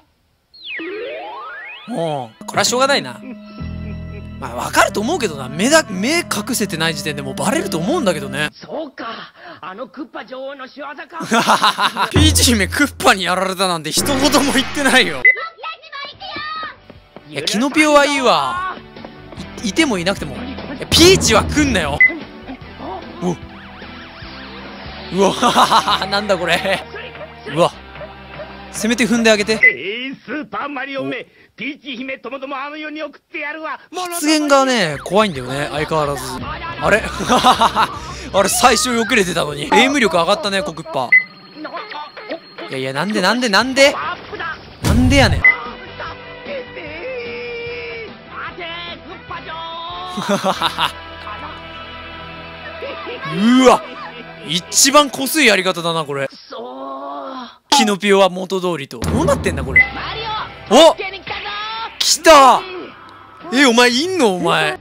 [SPEAKER 1] もうこれはしょうがないな。まあわかると思うけどな。目だ目隠せてない時点でもうバレると思うんだけどね。
[SPEAKER 11] そうか、あのクッパ女王の仕業か。
[SPEAKER 1] ピーチ姫クッパにやられたなんて一言も言ってないよ。いやキノピオはいいわ。 い, いてもいなくてもピーチは来んなよ。おうわなんだこれ。うわせめて踏んであげて。
[SPEAKER 4] えー、スーパーマリオめ、ピーチ姫ともどもあの世に送ってやるわ。
[SPEAKER 1] 発言がね怖いんだよね相変わらず。あれあれ最初よくれてたのにエイム力上がったねコクッパ。いやいやなんでなんでなんでなんでやねん。うわ一番こすいやり方だなこれ。キノピオは元通りと。どうなってんだこれ。お来た。えお前いんのお前。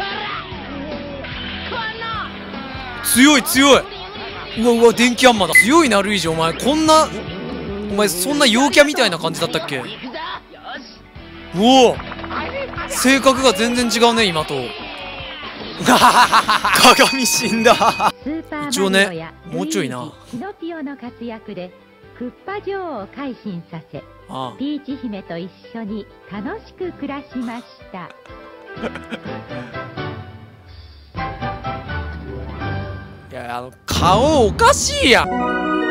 [SPEAKER 1] 強い強い。うわうわ電気アンマだ。強いなルイージお前。こんなお前そんな陽キャみたいな感じだったっけ。おお性格が全然違うね今と。鏡死んだ。一応ねもうちょいな。
[SPEAKER 10] キノピオの活躍でクッパ女王を改心させ、
[SPEAKER 1] ああ
[SPEAKER 10] ピーチ姫と一緒に楽しく暮らしました。
[SPEAKER 1] いやあの顔おかしいやん。
[SPEAKER 10] スー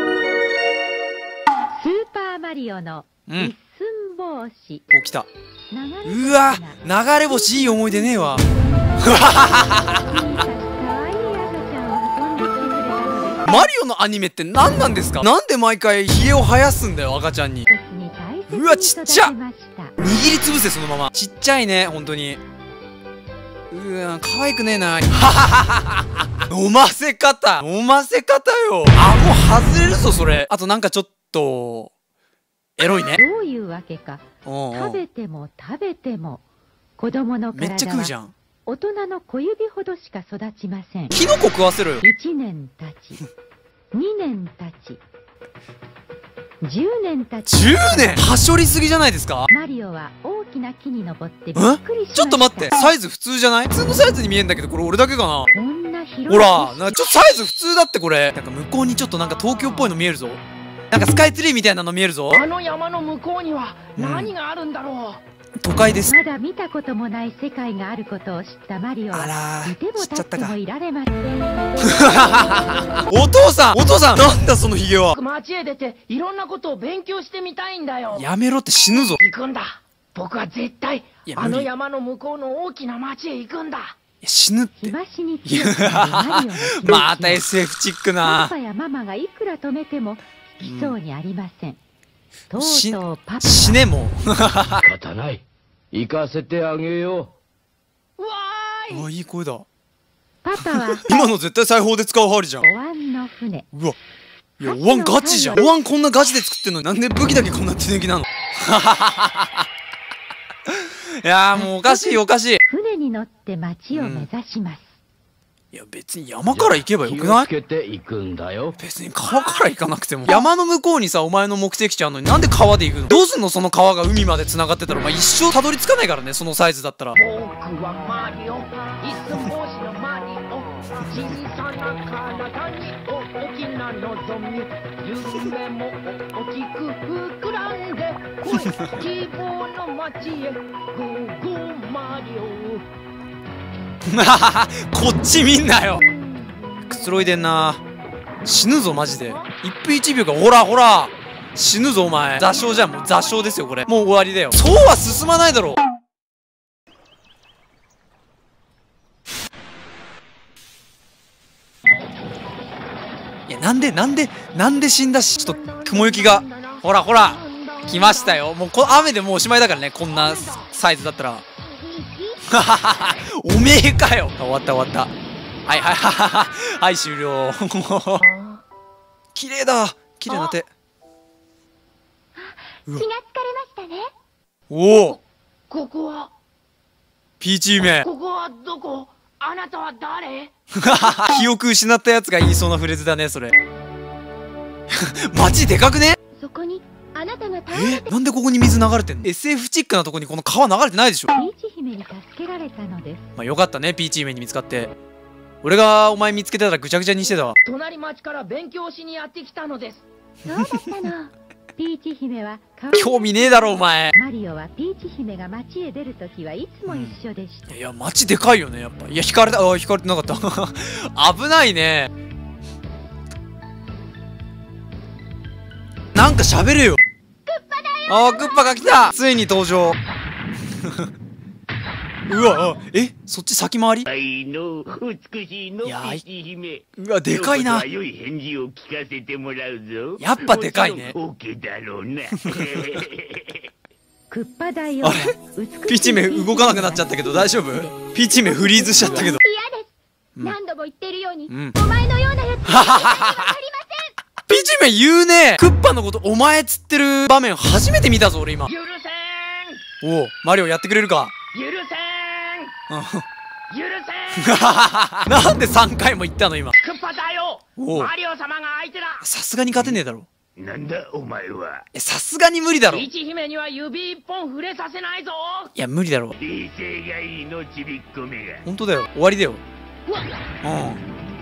[SPEAKER 10] パーマリオの一寸法師。
[SPEAKER 1] お来た。うわ流れ星いい思い出ねえわ。マリオのアニメって何なんですか。なんで毎回ヒゲを生やすんだよ赤ちゃんに。うわちっちゃ握りつぶせそのまま。ちっちゃいね本当に。うわ可愛くねえな。飲ませ方飲ませ方よ。あもう外れるぞそれ。あとなんかちょっとエロいね。
[SPEAKER 10] どういうわけか食べても食べても子供の体はめっちゃ食うじゃん。大人の小指ほどしか育ちません。
[SPEAKER 1] キノコ食わせろよ。
[SPEAKER 10] いちねん経ちにねん経ちじゅうねん経ち。
[SPEAKER 1] じゅうねんはしょりすぎじゃないですか。
[SPEAKER 10] マリオは大きな木に登ってびっくりしました。
[SPEAKER 1] ちょっと待ってサイズ普通じゃない。普通のサイズに見えんだけどこれ俺だけかな。
[SPEAKER 10] こんな広い
[SPEAKER 1] ほらなんかちょっとサイズ普通だってこれ。なんか向こうにちょっとなんか東京っぽいの見えるぞ。なんかスカイツリーみたいなの見えるぞ。
[SPEAKER 11] あの山の向こうには何があるんだろ
[SPEAKER 1] う、うん、都会です。
[SPEAKER 10] まだ見たこともない世界があることを知ったマリオは、いても立ってもいられません。
[SPEAKER 1] お父さんお父さんなんだそのヒゲは。
[SPEAKER 11] 町へ出ていろんなことを勉強してみたいんだよ。
[SPEAKER 1] やめろって死ぬぞ。
[SPEAKER 11] 行くんだ。僕は絶対あの山の向こうの大きな町へ行くんだ。
[SPEAKER 1] 死ぬって。
[SPEAKER 10] 日増しに強くなるマリオの
[SPEAKER 1] また エスエフ チックな。
[SPEAKER 10] パパやママがいくら止めても来そうにありません。とうとうパパ
[SPEAKER 1] 死ねも
[SPEAKER 5] 仕方ない。行かせてあげよ
[SPEAKER 11] う。わーい。
[SPEAKER 1] あいい声だ。
[SPEAKER 10] パパは
[SPEAKER 1] 今の絶対裁縫で使う針じゃん。
[SPEAKER 10] お椀の船。
[SPEAKER 1] うわいやお椀ガチじゃん。お椀こんなガチで作ってんのになんで武器だけこんな手抜きなの。いやもうおかしいおかしい。
[SPEAKER 10] 船に乗って町を目指します。
[SPEAKER 1] いや別に山から行けばよくない。
[SPEAKER 5] 気をつけて行くんだよ。
[SPEAKER 1] 別に川から行かなくても。山の向こうにさお前の目的地あるのになんで川で行くの。どうすんのその川が海まで繋がってたらお前一生たどり着かないからねそのサイズだったら。
[SPEAKER 11] 僕はマリオ一寸法師のマリオ。小さな体に大きな望み。夢も大きく膨らんで希望の街へゴーゴーマリオ。
[SPEAKER 1] こっち見んなよ。くつろいでんな。死ぬぞマジで。いっぷんいちびょうか。ほらほら死ぬぞお前。座礁じゃん。もう座礁ですよこれ。もう終わりだよ。そうは進まないだろ。いやなんでなんでなんで死んだし。ちょっと雲行きがほらほら来ましたよ。もうこ雨でもうおしまいだからねこんなサイズだったら。おめえかよ。終わった終わった。はいはいはいはい終了。綺麗だ綺麗な手。
[SPEAKER 3] 気がつかれましたしたね。
[SPEAKER 1] おお、
[SPEAKER 11] ここは
[SPEAKER 1] ピーチ姫。
[SPEAKER 11] ここはどこ？あなたは誰？
[SPEAKER 1] 記憶失ったやつが言いそうなフレーズだね、それ。街でかくね？
[SPEAKER 3] そこにあなたが倒
[SPEAKER 1] え、なんでここに水流れてんの？ エスエフ チックなとこにこの川流れてないでしょ。
[SPEAKER 10] ピーチ姫に助けられたのです。
[SPEAKER 1] まあよかったね、ピーチ姫に見つかって。俺がお前見つけてたらぐちゃぐちゃにしてたわ。
[SPEAKER 11] 隣町から勉強しにやってきたのです。
[SPEAKER 3] そうだったの。
[SPEAKER 10] ピーチ姫は
[SPEAKER 1] 興味ねえだろお前。
[SPEAKER 10] マリオはピーチ姫が街へ出るときはいつも一緒でした。
[SPEAKER 1] いや、街でかいよね、やっぱ。いや、引かれた。あ、引かれてなかった。危ないね。なんか喋れよ。あー、クッパが来た。ついに登場。うわ、え、そっち先回り？
[SPEAKER 4] 愛の美しいのピーチ姫。
[SPEAKER 1] うわ、でかいな。
[SPEAKER 4] 良い返事を聞かせてもらうぞ。
[SPEAKER 1] やっぱでかいね。
[SPEAKER 4] オッケーだろうな。
[SPEAKER 10] クッパ大王は
[SPEAKER 1] 美しい。ピーチ姫動かなくなっちゃったけど大丈夫？ピーチ姫フリーズしちゃったけど。
[SPEAKER 3] 嫌です。
[SPEAKER 1] うん、
[SPEAKER 3] 何度も言ってるように、
[SPEAKER 1] うん、
[SPEAKER 3] お前のようなやつはわかりま
[SPEAKER 1] せん。ピーチ姫言うね。クッパのことお前つってる場面初めて見たぞ俺今。
[SPEAKER 11] 許せん。
[SPEAKER 1] おお、マリオやってくれるか。
[SPEAKER 11] 許せん。許せ
[SPEAKER 1] ん。なんでさんかいも言ったの今。
[SPEAKER 11] クッパ大王、マリオ様が相手だ。
[SPEAKER 1] さすがに勝てねえだろ。
[SPEAKER 4] なんだお前は。
[SPEAKER 1] え、さすがに無理だろ。
[SPEAKER 11] ピーチ姫には指一本触れさせないぞ。
[SPEAKER 1] いや無理だろ。
[SPEAKER 4] 威勢がいいのちびっこめが。
[SPEAKER 1] 本当だよ、終わりだよ。
[SPEAKER 11] うわっ、
[SPEAKER 1] うん。
[SPEAKER 3] マ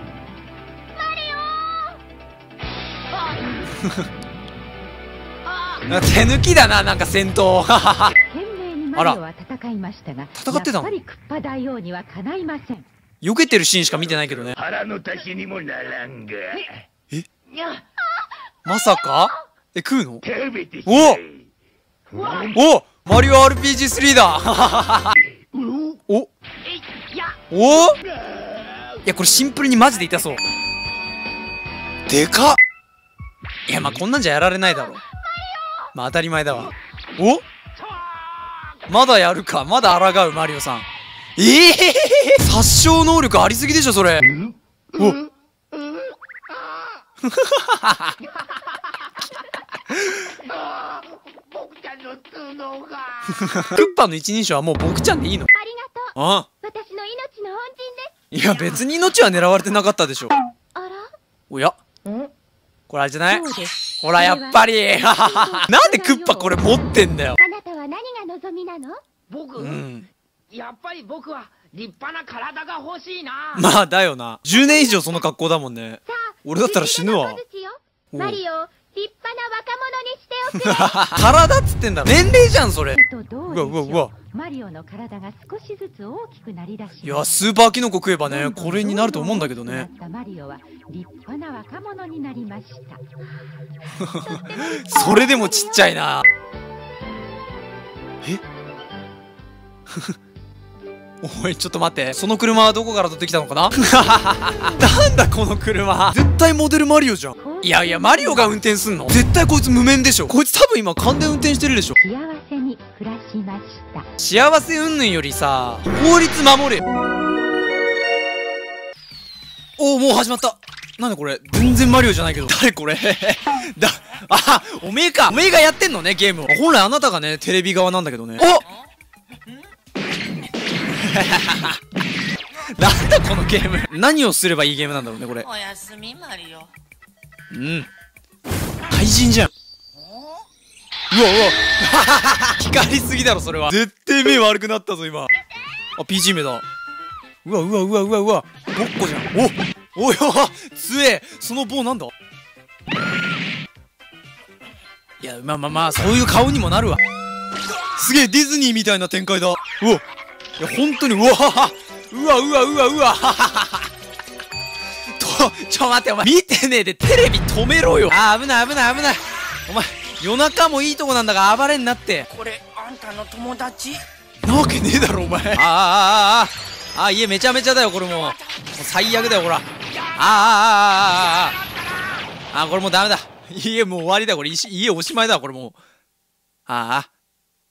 [SPEAKER 1] リオ手抜きだな、なんか戦闘。
[SPEAKER 10] 懸命にマリオは戦いましたが、
[SPEAKER 1] 戦ってたの？
[SPEAKER 10] やっぱりクッパ大王にはかないません。
[SPEAKER 1] 避けてるシーンしか見てないけどね。
[SPEAKER 4] 腹の足しにもならんが。
[SPEAKER 1] え？まさか？え、食うの？
[SPEAKER 4] 食べて
[SPEAKER 1] おおマリオ アールピージースリー だ。おおおいや、これシンプルにマジで痛そう。でかっ。いや、まあこんなんじゃやられないだろ。まあ当たり前だわ。おまだやるか。まだ抗うマリオさん。ええー、殺傷能力ありすぎでしょそれ。お
[SPEAKER 11] 僕ちゃんの頭脳が。
[SPEAKER 1] クッパの一人称はもう僕ちゃんでいいの？
[SPEAKER 3] ありがとう。
[SPEAKER 1] ああ、
[SPEAKER 3] 私の命の恩人
[SPEAKER 1] いや別に命は狙われてなかったでしょ。
[SPEAKER 3] です。あら？
[SPEAKER 1] おや、これあれじゃない？ほらやっぱり。なんでクッパこれ持ってんだよ。
[SPEAKER 3] あなたは何が望みなの？
[SPEAKER 11] 僕、
[SPEAKER 1] うん、
[SPEAKER 11] やっぱり僕は立派な体が欲しいな。
[SPEAKER 1] まあだよな。じゅうねん以上その格好だもんね。俺だったら死ぬわ。
[SPEAKER 3] マリオ、立派な若者にしておくれ。
[SPEAKER 1] 体っつってんだろ。年齢じゃんそれ。
[SPEAKER 10] うわ
[SPEAKER 1] うわうわ。
[SPEAKER 10] マリオの体が少しずつ大きくなりだし、
[SPEAKER 1] いやスーパーキノコ食えばねこれになると思うんだけどね。
[SPEAKER 10] マリオは立派な若者になりました。
[SPEAKER 1] それでもちっちゃいな。えおいちょっと待って、その車はどこから取ってきたのかな。なんだこの車、絶対モデルマリオじゃん。いやいやマリオが運転すんの？絶対こいつ無免でしょ。こいつ多分今勘で運転してるでしょ。
[SPEAKER 10] 幸せに暮らしました。
[SPEAKER 1] 幸せ云々よりさ法律守れ。おおもう始まった。なんだこれ、全然マリオじゃないけど。誰これ。だあおめえか。おめえがやってんのねゲームを。本来あなたがねテレビ側なんだけどね。おなんだこのゲーム。何をすればいいゲームなんだろうねこれ。
[SPEAKER 12] おやすみマリオ。
[SPEAKER 1] うん怪人じゃん。うわうわ光りすぎだろそれは。絶対目悪くなったぞ今。あ ピージー 目だ。うわうわうわうわうわぼっこじゃん。おおいよ強え。その棒なんだ。いやまあまあまあそういう顔にもなるわ。すげえディズニーみたいな展開だ。うわいや本当にうわうわうわうわうわとちょ待ってお前見てねえでテレビ止めろよ。あー危ない危ない危ない。お前夜中もいいとこなんだが暴れんなって。
[SPEAKER 12] これあんたの友達？
[SPEAKER 1] なわけねえだろお前。あーあーあーあー家めちゃめちゃだよこれもう。もう最悪だよほら。あーあーあーあーあーあーこれもうダメだ。家もう終わりだこれ。家おしまいだこれもう。ああ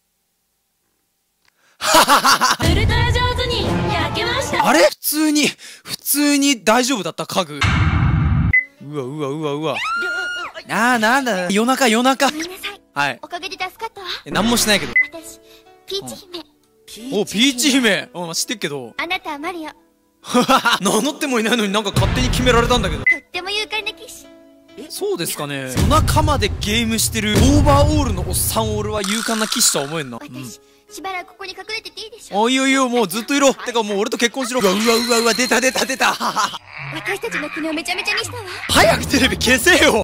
[SPEAKER 3] ウルトラ上手に焼けました。
[SPEAKER 1] あれ普通に普通に大丈夫だった家具。うわうわうわうわ。あーなんだ夜中夜中。
[SPEAKER 3] ごめんなさい。
[SPEAKER 1] はい
[SPEAKER 3] おかげで助かったわ。
[SPEAKER 1] え、なんもしないけど。
[SPEAKER 3] 私、ピーチ姫。
[SPEAKER 1] お、ピーチ姫。うん、知ってっけど。
[SPEAKER 3] あなたはマリオ。
[SPEAKER 1] 名乗ってもいないのになんか勝手に決められたんだけど。
[SPEAKER 3] とっても勇敢な騎士。
[SPEAKER 1] そうですかね。夜中までゲームしてるオーバーオールのおっさん俺は勇敢な騎士とは思えんな。うん、
[SPEAKER 3] しばらくここに隠れてていいでしょ。
[SPEAKER 1] あ、いいよいいよ、もうずっといろ。てかもう俺と結婚しろ。うわうわうわうわ、出た出た出た。
[SPEAKER 3] 私たちの国をめちゃめちゃにしたわ。
[SPEAKER 1] 早くテレビ消せよ。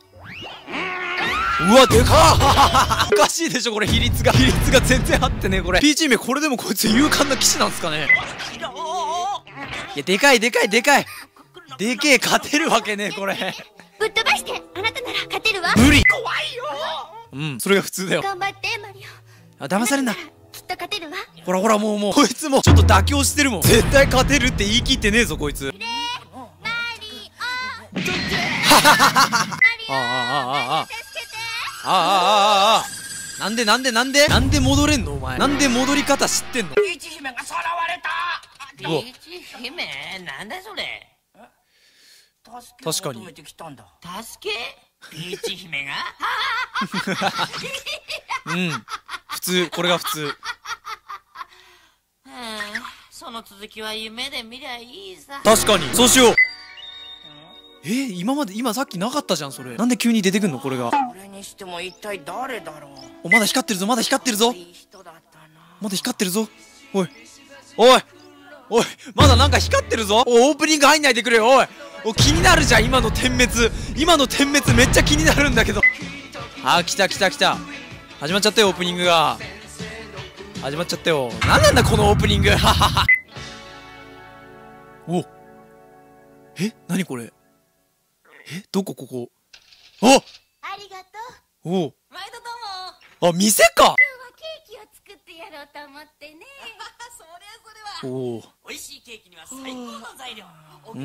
[SPEAKER 1] うわ、でかー。おかしいでしょこれ、比率が比率が全然合ってねこれ。ピーチ姫これでもこいつ勇敢な騎士なんすかね。いや、でかいでかいでかいでけえ、勝てるわけねえこれ。
[SPEAKER 3] ぶっ飛ばして、あなたなら勝てるわ。
[SPEAKER 1] 無理。
[SPEAKER 12] 怖いよ。
[SPEAKER 1] うん、それが普通だよ。
[SPEAKER 3] 頑張ってマリオ。
[SPEAKER 1] あ、騙されんな。
[SPEAKER 3] きっと勝てるわ。
[SPEAKER 1] ほらほら、もうもうこいつもちょっと妥協してるもん。絶対勝てるって言い切ってねえぞこいつ。
[SPEAKER 3] マリオ。
[SPEAKER 1] あああああああああ、なんでなんでなんでなんで戻れんのお前。なんで戻り方知ってんの。
[SPEAKER 12] ピーチ姫がさらわれた。
[SPEAKER 6] ピーチ姫、なんだそれ。
[SPEAKER 1] 確かに。
[SPEAKER 12] 助
[SPEAKER 6] けピーチ姫が
[SPEAKER 1] うん、普通、これが普通。
[SPEAKER 6] その続きは夢で見りゃいいさ。
[SPEAKER 1] 確かにそうしよう。えー、今まで今さっきなかったじゃんそれ。なんで急に出てくんのこれが。
[SPEAKER 12] これにしても一体誰だろう。
[SPEAKER 1] お、まだ光ってるぞまだ光ってるぞまだ光ってるぞ。おいおいおい、まだなんか光ってるぞ。お、オープニング入んないでくれよおい。お、気になるじゃん今の点滅。今の点滅めっちゃ気になるんだけど。あー、来た来た来た。始まっちゃったよオープニングが。始まっちゃったよ。なんなんだこのオープニング。お、え、なにこれ。え、どこここ。あ、
[SPEAKER 3] ありがとう。
[SPEAKER 1] おう、
[SPEAKER 2] 毎度どうも。
[SPEAKER 1] あ、店か。
[SPEAKER 3] 今日はケーキを作ってやろうと思ってね。
[SPEAKER 2] それそれは。
[SPEAKER 1] おお、
[SPEAKER 2] 美味しいケーキには最高の材料。
[SPEAKER 1] うん、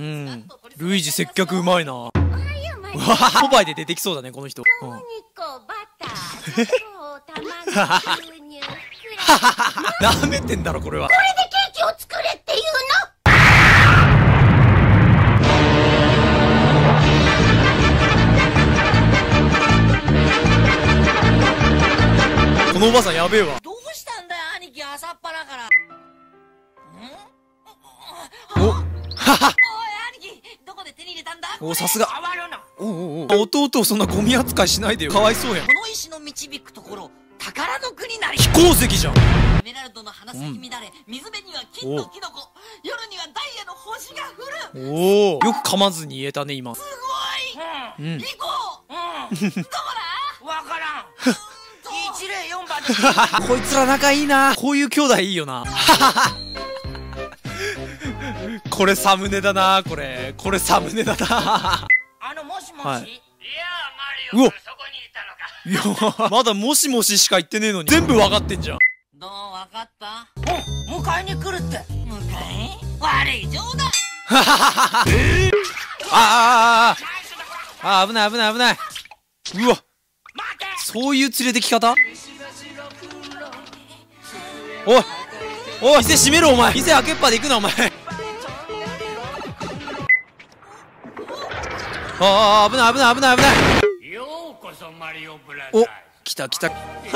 [SPEAKER 1] ルイージ接客うまいな。
[SPEAKER 3] おはようマリオ。
[SPEAKER 1] ポパイで出てきそうだねこの人。
[SPEAKER 3] 小麦粉、バター、砂糖、卵、牛乳、クラ
[SPEAKER 1] なめてんだろこれは。
[SPEAKER 3] これでケーキを作れっていうの。
[SPEAKER 1] このおばさんやべえわ。
[SPEAKER 2] どうしたんだよ兄貴、朝っぱらから。
[SPEAKER 1] お、はは。
[SPEAKER 2] おい兄貴、どこで手に入れたんだ。
[SPEAKER 1] お、さすが。おおお、弟をそんなゴミ扱いしないでよ。かわいそうやん。
[SPEAKER 2] この石の導くところ、宝の国なり。
[SPEAKER 1] 飛行石じゃん。
[SPEAKER 2] エメラルドの花咲き乱れ、水辺には金のキノコ、夜にはダイヤの星が降る。
[SPEAKER 1] おお、よく噛まずに言えたね今。
[SPEAKER 2] すごい。うん。行こう。うん。どこだ。
[SPEAKER 12] わからん。一零四番で。
[SPEAKER 1] こいつら仲いいな。こういう兄弟いいよな。これサムネだな。これこれサムネだな。
[SPEAKER 12] あの、もしもし、はい、いや
[SPEAKER 4] マリオがそこにいたのか。
[SPEAKER 1] いや、まだもしもししか言ってねえのに全部わかってんじゃん。
[SPEAKER 2] どうわかった。
[SPEAKER 12] うん、迎えに来るって。
[SPEAKER 2] 迎え、悪い冗談。
[SPEAKER 1] えー、あーあーあーあー、危ない危ない危ない。うわ、そういう連れてき方。おいおい、店閉めろお前。店開けっぱで行くなお前。ああ、危ない危ない危ない危ない。
[SPEAKER 4] ようこそマリオブラザーズ。
[SPEAKER 1] お、来た来た。こ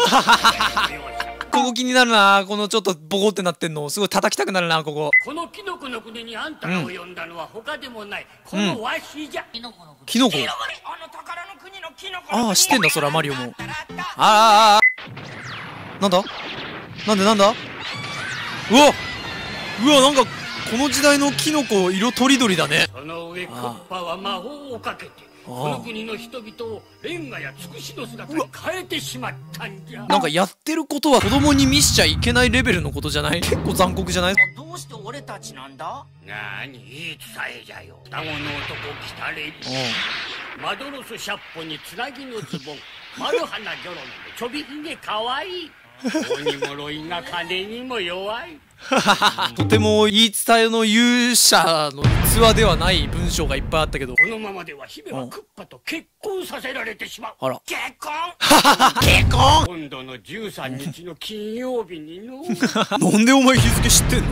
[SPEAKER 1] こ気になるな。このちょっとボコってなってんのすごい叩きたくなるなここ。
[SPEAKER 4] このキノコの国にあんたを呼んだのは他でもない、このわしじゃ。
[SPEAKER 1] キノコ。
[SPEAKER 12] あの宝の国のキノコ。
[SPEAKER 1] ああ、知ってんだそらマリオも。ああ、なんだなんでなんだ。うわうわ、なんかこの時代のキノコ色とりどりだね。
[SPEAKER 4] その上クッパは魔法をかけてこの国の人々をレンガやつくしの姿に変えてしまったんじゃ。
[SPEAKER 1] なんかやってることは子供に見しちゃいけないレベルのことじゃない。結構残酷じゃない。
[SPEAKER 12] どうして俺たちなんだ。
[SPEAKER 4] なーに言い伝えじゃよ。双子の男来たれマドロス百歩につなぎのズボン、丸花ギョロのちょびひげかわいい。鬼もろいが金にも弱い。
[SPEAKER 1] とても言い伝えの勇者の逸話ではない文章がいっぱいあったけど、
[SPEAKER 4] このままでは姫はクッパと結婚させられてしまう。
[SPEAKER 1] あら、
[SPEAKER 12] 結婚
[SPEAKER 1] 結婚。
[SPEAKER 4] 今度のじゅうさんにちの金曜日にの。
[SPEAKER 1] なんでお前日付知ってん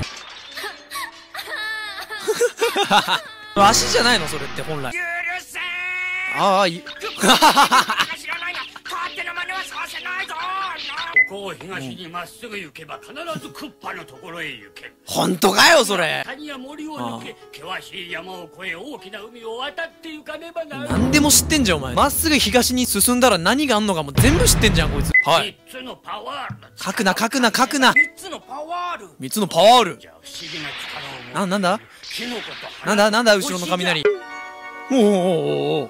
[SPEAKER 1] の。足じゃないのそれって本来。
[SPEAKER 12] 許せ
[SPEAKER 1] ー。ああ、い
[SPEAKER 12] 知らないが勝手な真似はさせないぞ。
[SPEAKER 4] ここを東にまっすぐ行けば必ずクッパのところへ行ける。
[SPEAKER 1] 本当かよそれ。
[SPEAKER 4] 谷や森を抜け、険しい山を越え、大きな海を渡って行かねばならない。
[SPEAKER 1] 何でも知ってんじゃんお前。まっすぐ東に進んだら何があんのかも全部知ってんじゃんこいつ。はい。
[SPEAKER 4] 三つのパワール。
[SPEAKER 1] 書くな書くな書くな。
[SPEAKER 12] 三つのパワール。
[SPEAKER 1] 三つのパワール。
[SPEAKER 4] じゃあ不思議な力を持つ。
[SPEAKER 1] あ、なんだ
[SPEAKER 4] キノコと
[SPEAKER 1] なんだなんだ後ろの雷。おおおおおおお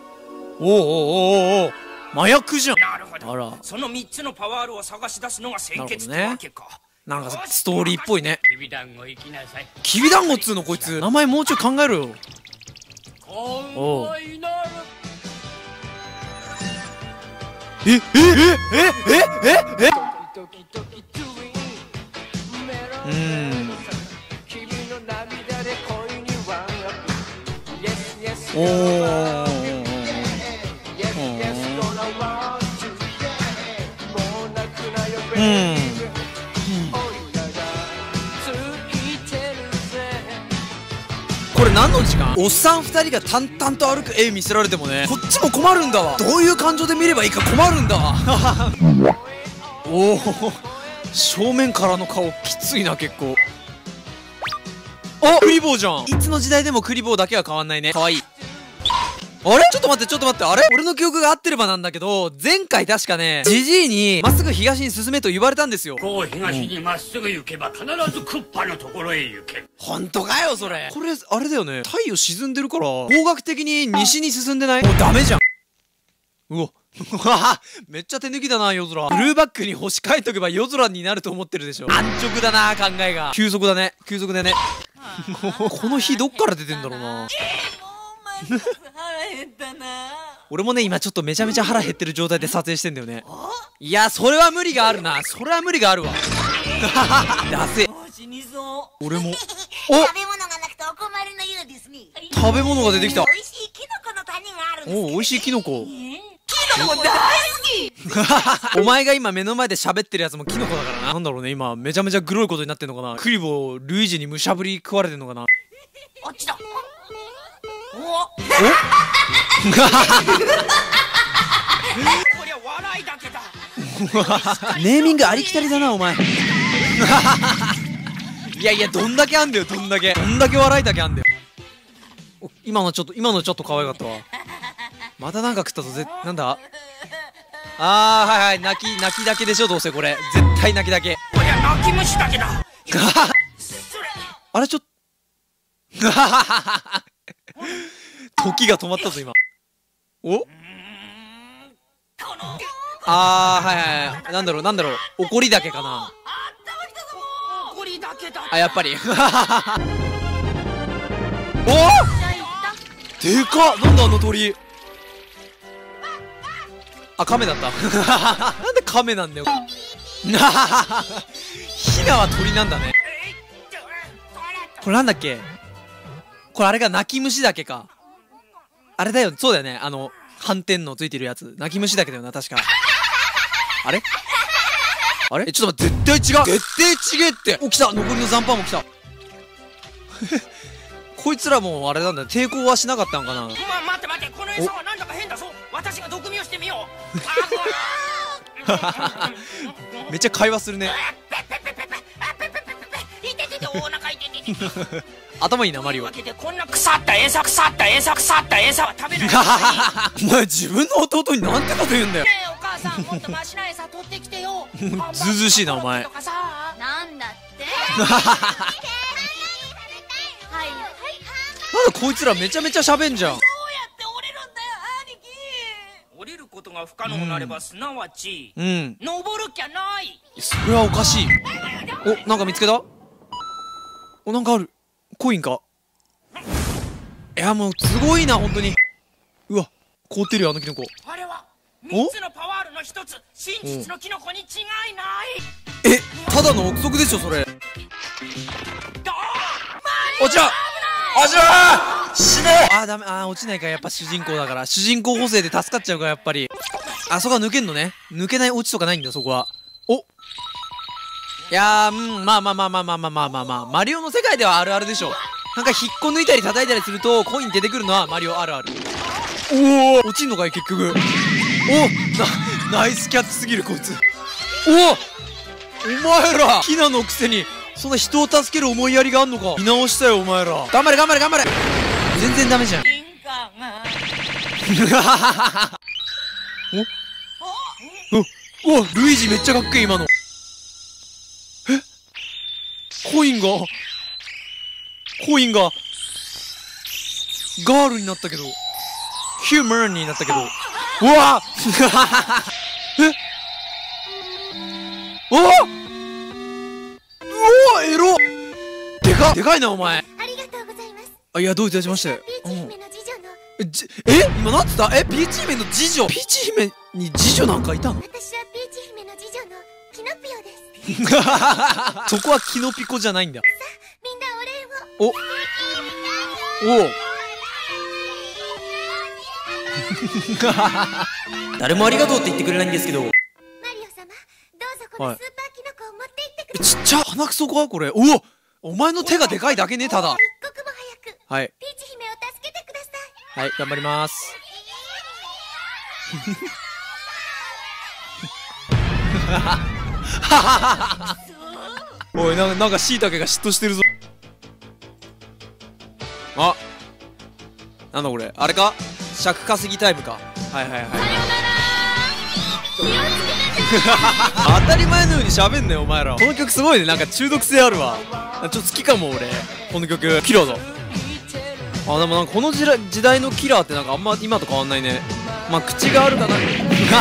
[SPEAKER 1] おおお麻薬じゃん。
[SPEAKER 12] なるほど。
[SPEAKER 1] あら。
[SPEAKER 12] その三つのパワールを探し出すのが先決ってわけか。
[SPEAKER 1] なんかストーリーっぽいね。
[SPEAKER 4] きびだんご行きなさい。
[SPEAKER 1] きびだんごっつうのこいつ。名前もうちょい考えろよ。
[SPEAKER 4] おう。
[SPEAKER 1] ええええええええうんおーうんこれ何の時間？おっさんふたりが淡々と歩く絵見せられてもね、こっちも困るんだわ。どういう感情で見ればいいか困るんだわ。おお正面からの顔きついな結構。あクリボーじゃん。いつの時代でもクリボーだけは変わんないね。かわいい。あれちょっと待ってちょっと待って、あれ俺の記憶が合ってればなんだけど、前回確かね、ジジイにまっすぐ東に進めと言われたんですよ。
[SPEAKER 4] こう東にまっすぐ行けば必ずクッパのところへ行け。
[SPEAKER 1] ほんとかよそれ。これあれだよね、太陽沈んでるから方角的に西に進んでない？もうダメじゃん。うわめっちゃ手抜きだな夜空。ブルーバックに星書いとけば夜空になると思ってるでしょ。安直だな考えが。急速だね急速だね。この日どっから出てんだろうな。俺もね今ちょっとめちゃめちゃ腹減ってる状態で撮影してんだよね。いやそれは無理があるな。それは無理があるわ。ダセ。俺も。お
[SPEAKER 3] 食べ物がなくてお困りのようですね。
[SPEAKER 1] 食べ物が出てきた。
[SPEAKER 3] 美味しいキノコの種があるんです。
[SPEAKER 1] おお美味しいキノコ。
[SPEAKER 3] キノコ大好き。
[SPEAKER 1] お前が今目の前で喋ってるやつもキノコだからな。なんだろうね今めちゃめちゃグロいことになってんのかな。クリボールイージにむしゃぶり食われてんのかな。
[SPEAKER 12] あっちだ。おお
[SPEAKER 1] お
[SPEAKER 12] こりゃ笑いだけだ。
[SPEAKER 1] ネーミングありきたりだなお前。いやいやどんだけあんだよどんだけどんだけ笑いだけあんだよ。今のちょっと今のちょっと可愛かったわ。またなんか食ったぞ。ぜなんだあーはいはい泣き泣きだけでしょどうせこれ絶対泣きだけ。
[SPEAKER 12] こりゃ泣き虫だけだ。
[SPEAKER 1] あれちょっ時が止まったぞ今。おあーはいはいはいなんだろうなんだろう怒りだけかな。
[SPEAKER 12] 怒りだけだ。
[SPEAKER 1] あやっぱり。おでかっ。なんだあの鳥。あカメだった。なんでカメなんだよ。ヒナは鳥なんだね。これなんだっけ。これあれが泣き虫だけか。あれだよそうだよねあの斑点のついてるやつ泣き虫だけだよな確か。あれあれえちょっと待って絶対違う絶対違えって。お来た残りの残飯も来た。こいつらもあれなんだ抵抗はしなかったんかな。
[SPEAKER 12] ま待って待ってこの餌はなんだか変だぞ。私が毒味をしてみよ
[SPEAKER 1] う。めっちゃ会話するね。頭いいなマリオ。
[SPEAKER 12] こんな腐った餌腐った餌腐った餌は食べない。
[SPEAKER 1] お前自分の弟になんてこと言うんだよ。
[SPEAKER 12] ねえお母さんもっとマシな餌取ってきてよ。
[SPEAKER 1] ずうずうしいなお前。
[SPEAKER 3] なんだって。
[SPEAKER 1] なんだこいつらめちゃめちゃ喋んじゃん。
[SPEAKER 12] 降りることが不可能なればすなわち
[SPEAKER 1] うん
[SPEAKER 12] 登るきゃない。
[SPEAKER 1] それはおかしい。おなんか見つけた。おなんかある。コインか。いやもうすごいな本当に。うわ凍ってるよあのキノコ。
[SPEAKER 12] あれはみっつのパワールのひとつ真実のキノコに違いない。
[SPEAKER 1] えただの憶測でしょそれ。落ちろ落ちろ死ね。あーダメあー落ちないか。やっぱ主人公だから主人公補正で助かっちゃうからやっぱり。あそこは抜けんのね。抜けない落ちとかないんだよそこは。おいやーうんまあまあまあまあまあまあまあまあまあマリオの世界ではあるあるでしょ。なんか引っこ抜いたり叩いたりするとコイン出てくるのはマリオあるある。おお落ちんのかい結局。おなナイスキャッチすぎるこいつ。 おお前らヒナのくせにそんな人を助ける思いやりがあんのか。見直したよお前ら。頑張れ頑張れ頑張れ。全然ダメじゃん。おおルイージめっちゃかっけえ今の。えコインがコインがガールになったけどヒューマンになったけど。うわえおおうおエロでかでかいなお前。
[SPEAKER 3] ありがとうございます。
[SPEAKER 1] あいやどういたしまして。
[SPEAKER 3] ピーチ姫の次女の
[SPEAKER 1] えじえ今なんつった。えピーチ姫の次女。ピーチ姫に次女なんかいたの。
[SPEAKER 3] 私はピーチ姫の次女のキノピオです。
[SPEAKER 1] そこはキノピコじゃないんだ。
[SPEAKER 3] さあみんなお礼を。
[SPEAKER 1] おお誰もありがとうって言ってくれないんですけど。
[SPEAKER 3] マリオ様どうぞこのスーパーキノコを持って行ってください。
[SPEAKER 1] ちっちゃ鼻くそかこれ。おおお前の手がでかいだけねただ。
[SPEAKER 3] 一刻も早く
[SPEAKER 1] はい
[SPEAKER 3] ピーチ姫を助けてください。
[SPEAKER 1] はい頑張ります。おいなんかなんかしいたけが嫉妬してるぞ。あなんだこれあれか尺稼ぎタイムか。はいはいはい当たり前のように喋んねよお前ら。この曲すごいねなんか中毒性あるわ。ちょっと好きかも俺この曲。キラーだ。あでもなんかこの時代時代のキラーってなんかあんま今と変わんないね。まあ口があるかな。いや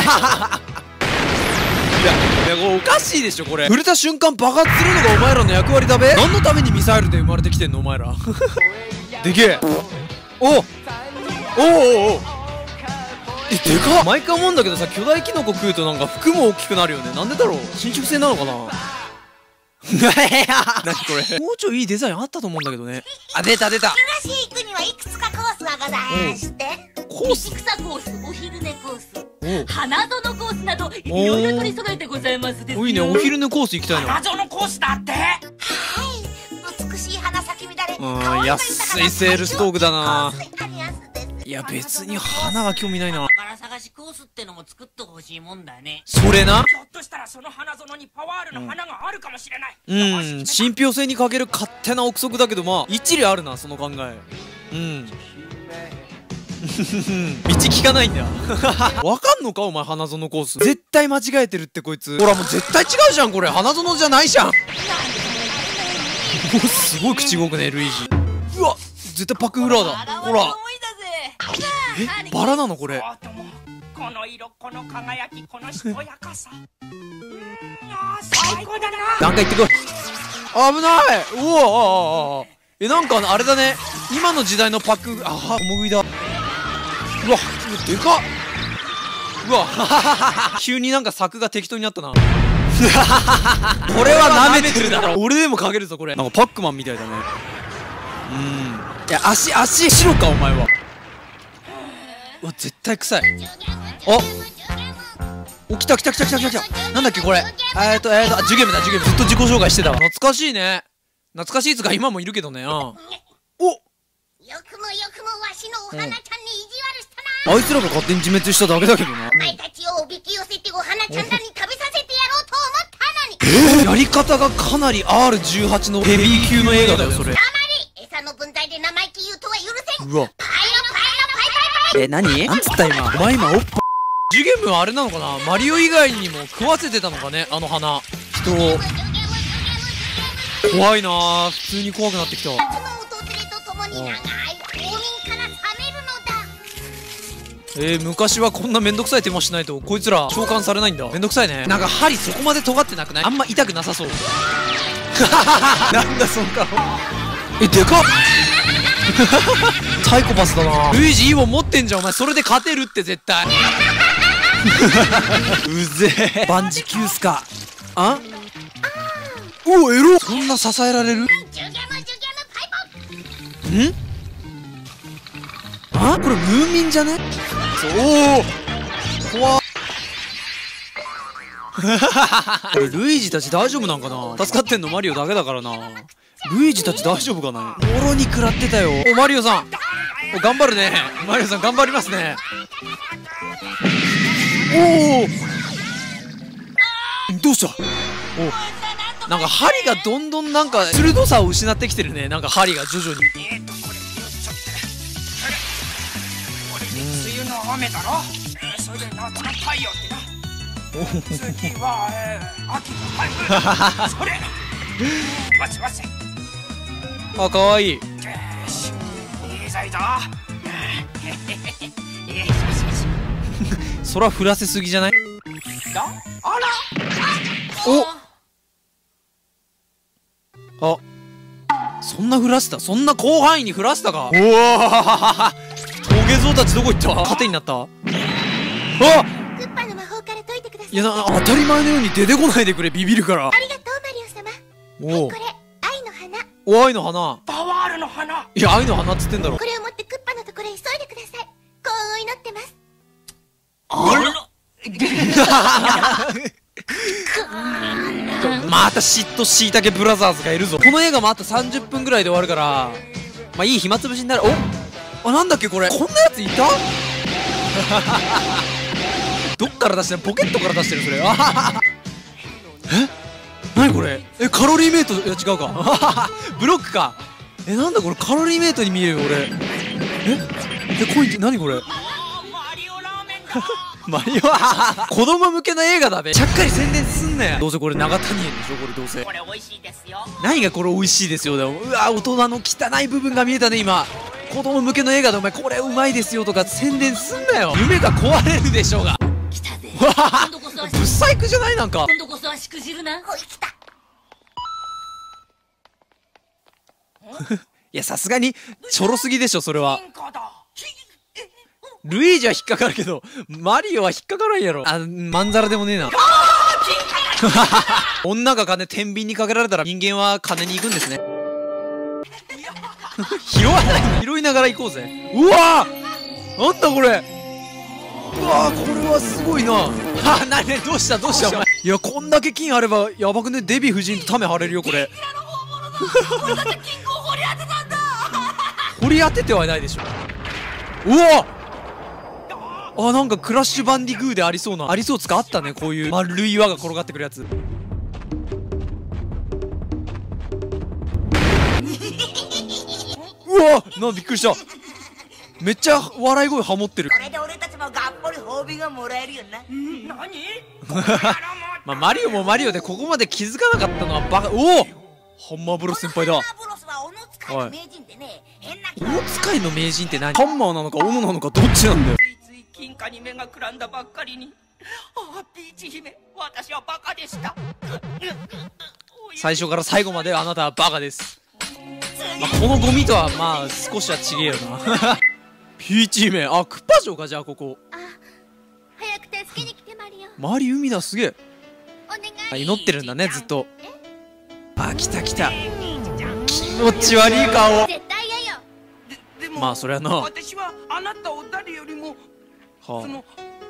[SPEAKER 1] いやこれおかしいでしょこれ。触れた瞬間爆発するのがお前らの役割だべ。何のためにミサイルで生まれてきてんのお前ら。でけえ。おおおおおおえでかっ。毎回思うんだけどさ巨大キノコ食うとなんか服も大きくなるよね。なんでだろう。伸縮性なのかな。何これ。もうちょいいいデザインあったと思うんだけどね。あ出た出た。
[SPEAKER 2] 東へ行くにはいくつかコースがございまして、
[SPEAKER 1] コース
[SPEAKER 2] 道草コース、お昼寝コース、
[SPEAKER 1] お
[SPEAKER 2] 花園コースなどいろいろ取り揃えてございますですよ。
[SPEAKER 1] おいいねお昼寝コース行きたいな。
[SPEAKER 12] 花園コースだって。
[SPEAKER 2] はい、美しい花咲き乱れ、
[SPEAKER 1] うん安いセールストークだな。
[SPEAKER 2] アリアンスです。
[SPEAKER 1] いや別に花は興味ないな。
[SPEAKER 12] 宝探しコースってのも作ってほしいもんだね。
[SPEAKER 1] それな。
[SPEAKER 12] ひょっとしたらその花園にパワールの花があるかもしれない。
[SPEAKER 1] うん信憑性に欠ける勝手な憶測だけどまあ一理あるなその考え。うん道聞かないんだよ。わかんのかお前花園コース。絶対間違えてるってこいつ。ほらもう絶対違うじゃんこれ。花園じゃないじゃん。すごい口動くねルイージ。うわ絶対パクフラーだ。ほらえバラなのこれ。
[SPEAKER 12] この色この輝きこのしとやかさ。最高だな。
[SPEAKER 1] なんか言ってこい。危ない。うわああえなんかあれだね今の時代のパクあは共食いだ。うわでかっ。うわ急になんか柵が適当になったな。これは舐めてるだろ。俺でもかけるぞこれ。なんかパックマンみたいだね。うんいや足足白かお前は。うわ絶対臭い。あお来た来た来た来た来た来た。なんだっけこれ。えっとえっとジュゲムだジュゲム。ずっと自己紹介してたわ。懐かしいね。懐かしいつか今もいるけどね。うんお
[SPEAKER 3] よくもよくもわしのお花ちゃんに意地悪したな。
[SPEAKER 1] あいつらが勝手に自滅しただけだけどな。
[SPEAKER 3] お前たちをおびき寄せてお花ちゃんらに食べさせてやろうと思ったのに。
[SPEAKER 1] えー、やり方がかなり アールじゅうはち のヘビー級の映画だよそれ。
[SPEAKER 3] たまり餌の分際で生意気言うとは許せん。
[SPEAKER 1] うわ
[SPEAKER 3] パイロパイロパイパイパイ。
[SPEAKER 1] え何なんつった今お前今おっぱジュゲムはあれなのかな。マリオ以外にも食わせてたのかねあの花人を。怖いなー普通に怖くなってきた。
[SPEAKER 3] 夏の訪れとともに長い冬眠から覚めるのだ。
[SPEAKER 1] えー、昔はこんなめんどくさい手間しないとこいつら召喚されないんだ。めんどくさいね。なんか針そこまで尖ってなくない。あんま痛くなさそう。なんだその顔。えでかっ。サイコパスだな。ルイージいいもん持ってんじゃんお前。それで勝てるって絶対。うぜえ。バンジキュースか。あおおエロ。そんな支えられる。んあこれムーミンじゃね。おお怖っ。これルイージたち大丈夫なんかな。助かってんのマリオだけだからな。ルイージたち大丈夫かな。もろに食らってたよ。おマリオさんお頑張るね。マリオさん頑張りますね。おおどうした？お、なんか針がどんどんなんか鋭さを失ってきてるね。なんか針が徐々に。
[SPEAKER 12] えーっとこれよしちょっとこれで梅雨の雨だろ、えー、それで夏の太陽ってな、次は、えー、秋の台風だそれわしわし
[SPEAKER 1] あ、かわいい。
[SPEAKER 12] よしいいぞいいぞ
[SPEAKER 1] 空降らせすぎじゃない？
[SPEAKER 12] だあら
[SPEAKER 1] おあ、そんな降らせた？そんな広範囲に降らせたか？おわトゲゾウたちどこ行った？糧になった？あっ、
[SPEAKER 3] クッパの魔法から解いてください。
[SPEAKER 1] いやな、当たり前のように出てこないでくれ、ビビるから。
[SPEAKER 3] ありがとうマリオ様。
[SPEAKER 1] おお、
[SPEAKER 3] これ愛の花。
[SPEAKER 1] お、愛の花。
[SPEAKER 12] パワールの花。
[SPEAKER 1] いや、愛の花っつってんだろ。
[SPEAKER 3] これを持ってクッパのところへ急いでください。幸運を祈ってます。
[SPEAKER 12] あら
[SPEAKER 1] また嫉妬しいたけブラザーズがいるぞ。この映画もあとさんじゅっぷんぐらいで終わるから、まあいい暇つぶしになる。おあ、なんだっけこれ、こんなやついたどっから出してる？ポケットから出してるそれ。あははえ、なにこれ？え、カロリーメイト？いや違うかブロックか。え、なんだこれ、カロリーメイトに見えるよ俺。ええ、コインって何これマリオ子供向けの映画だべ。ちゃっかり宣伝すんなよ。どうせこれ長谷園でしょこれ。どうせ
[SPEAKER 12] これ美味しいですよ。
[SPEAKER 1] 何がこれ美味しいですよだよ。うわ、大人の汚い部分が見えたね今。子供向けの映画でお前これうまいですよとか宣伝すんなよ。夢が壊れるでしょうが。
[SPEAKER 2] 来たぜ。
[SPEAKER 1] うわ
[SPEAKER 2] 今度こそは
[SPEAKER 1] ぶっ細工じゃない？なんか
[SPEAKER 2] 今度こそはしくじるな。
[SPEAKER 3] ほい来た。
[SPEAKER 1] いやさすがにちょろすぎでしょそれは。ルイージは引っかかるけどマリオは引っかからんやろ。あ、まんざらでもねえな女が金天秤にかけられたら人間は金に行くんですね拾わない拾いながら行こうぜ。うわー、なんだこれ。うわー、これはすごいな。はなにどうしたどうしたお前。いや、こんだけ金あればやばくね？デヴィ夫人とタメ張れるよこれ
[SPEAKER 2] 俺だって金庫を掘り当てたんだ
[SPEAKER 1] 掘り当ててはないでしょ。うわあ、なんかクラッシュバンディグーでありそうな、ありそうつかあったね、こういう丸い輪が転がってくるやつうわな、びっくりした。めっちゃ笑い声ハモってる。
[SPEAKER 12] これで俺たちもがっぽり褒美がもらえるよな。何
[SPEAKER 1] まあマリオもマリオでここまで気づかなかったのはバカ。おおハンマーブロス先輩だ。
[SPEAKER 12] ハンマーブロスは斧使いの名人ってね、変な人。
[SPEAKER 1] 斧使いの名人って何？ハンマーなのか斧なのかどっちなんだよ。
[SPEAKER 12] ついつい金貨に目がくらんだばっかりに。ああ、ピーチ姫、私はバカでした。
[SPEAKER 1] 最初から最後まであなたはバカです。まあ、このゴミとはまあ少しは違えよなピーチ姫、あ、クッパ城か。じゃあここ。
[SPEAKER 3] あ、早く助けに来てマリオ。
[SPEAKER 1] 周り海だ、すげえ。
[SPEAKER 3] お願い。
[SPEAKER 1] あ、祈ってるんだねずっと。あ、来た来た。気持ち悪い顔。
[SPEAKER 3] 絶対嫌よ。
[SPEAKER 12] でも
[SPEAKER 1] まあそれはな。
[SPEAKER 12] 私はあなたを誰よりも、
[SPEAKER 1] は
[SPEAKER 12] その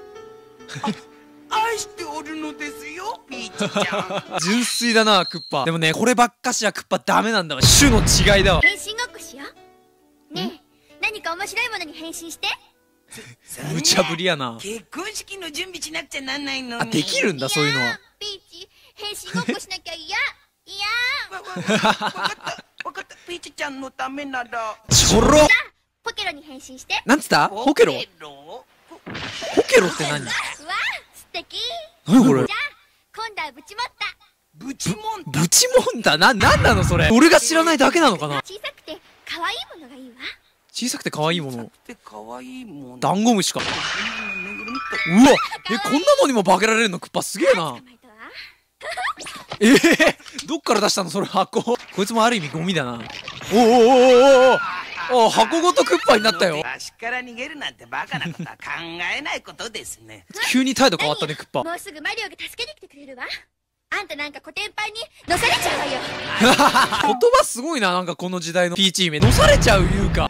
[SPEAKER 12] あ愛しておるのですよ、ピーチちゃん。
[SPEAKER 1] 純粋だなクッパ。でもね、こればっかしはクッパダメなんだわ。種の違いだわ。
[SPEAKER 3] 変身ごっこしよう。ねえ、何か面白いものに変身して。
[SPEAKER 1] 無茶ぶりやな。
[SPEAKER 12] 結婚式の準備しなくちゃなんないのに。
[SPEAKER 1] あ、できるんだそういうのは。
[SPEAKER 3] ピーチ、変身ごっこしなきゃ嫌。嫌。
[SPEAKER 12] わかったわかった。ピーチちゃんのためなら。
[SPEAKER 1] ちょろ。
[SPEAKER 3] じゃあポケロに変身して。
[SPEAKER 1] なんつった？ホケロ？ホケロって何？
[SPEAKER 3] うわ、素敵。
[SPEAKER 1] 何これ？
[SPEAKER 3] じゃあ今度はブチモッタ。
[SPEAKER 12] ブチモン
[SPEAKER 1] ブチモンタな、なんなのそれ。俺が知らないだけなのかな。
[SPEAKER 3] 小さくて可愛いものがいいわ。
[SPEAKER 1] 小さくて可愛いもの。
[SPEAKER 12] って可愛いもの。
[SPEAKER 1] ダンゴムシか。うわ、え、こんなのにも化けられるのクッパすげえな。えー、どっから出したのそれ箱。こいつもある意味ゴミだな。おおおおおおお、箱ごとクッパになったよ。
[SPEAKER 12] わしから逃げるなんてバカなことは考えないことですね。
[SPEAKER 1] 急に態度変わったねクッパ。
[SPEAKER 3] もうすぐマリオが助けに来てくれるわ。あんたなんかコテンパンに乗されちゃうわよ。
[SPEAKER 1] 言葉すごいな、なんかこの時代のピーチ姫。乗されちゃういうか。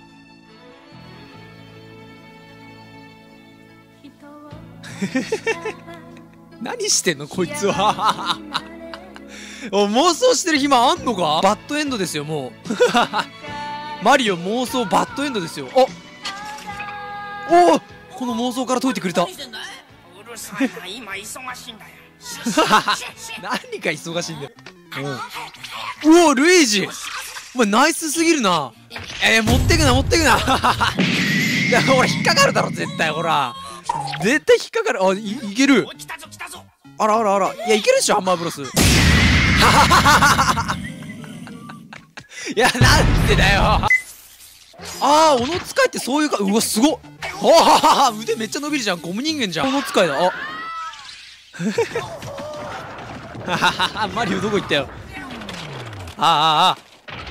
[SPEAKER 1] 何してんのこいつはお、妄想してる暇あんのか。バッドエンドですよもうマリオ妄想バッドエンドですよ。おお、この妄想から解いてくれた。
[SPEAKER 12] うるさいな、今忙しいんだよ。
[SPEAKER 1] 何か忙しいんだよ。おお、ルイージ、お前ナイスすぎるな。えー、持ってくな持ってくな。いや、ほら引っかかるだろ絶対。ほら絶対引っかかる。あ、 い, いける。あらあらあら、いやいけるでしょハンマーブロス。いや、なんでだよ。ああ、斧使いってそういうか。うわ、すごっ。ああ、腕めっちゃ伸びるじゃん。ゴム人間じゃん。斧使いだ。あマリオどこ行ったよ。ああああ。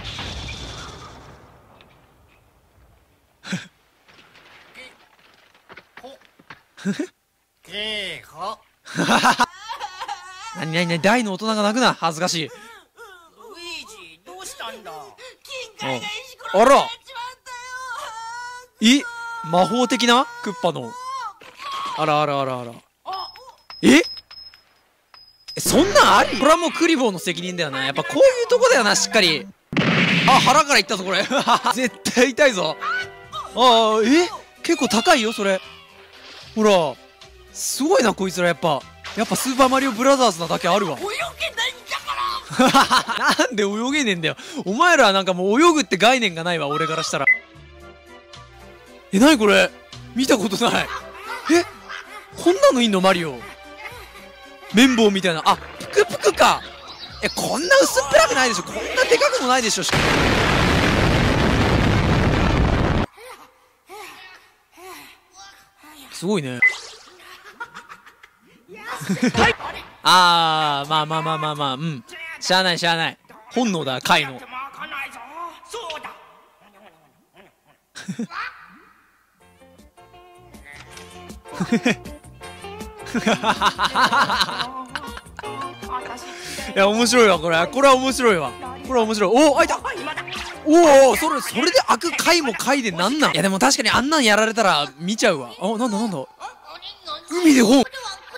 [SPEAKER 1] なになになに、大の大人が泣くな。恥ずかしい。
[SPEAKER 12] ルイージ、どうしたんだ。
[SPEAKER 1] 金塊が石ころになっちまったよ。え、魔法的なクッパの。あらあらあらあら。ええ、そんなんあり。これはもうクリボーの責任だよな。やっぱこういうとこだよな、しっかり。あ、腹からいったぞこれ。絶対痛いぞ。ああ、え、結構高いよそれ。ほらすごいなこいつら。やっぱやっぱスーパーマリオブラザーズなだけあるわ。泳げないんだから。なんで泳げねえんだよお前らは。なんかもう泳ぐって概念がないわ俺からしたら。え、なにこれ、見たことない。え、こんなのいんのマリオ。綿棒みたいな。あ、ぷくぷくか。え、こんな薄っぺらくないでしょ。こんなでかくもないでしょ。すごいね。あー、まあまあまあまあまあ、うん。しゃあないしゃあない。本能だ、貝の。いや、面白いわこれ。これは面白いわ。これは面白い。おお、開いた。おお、それそれで開く貝も貝でなんなん。いやでも確かにあんなんやられたら見ちゃうわ。あ、なんだなんだ、海で本。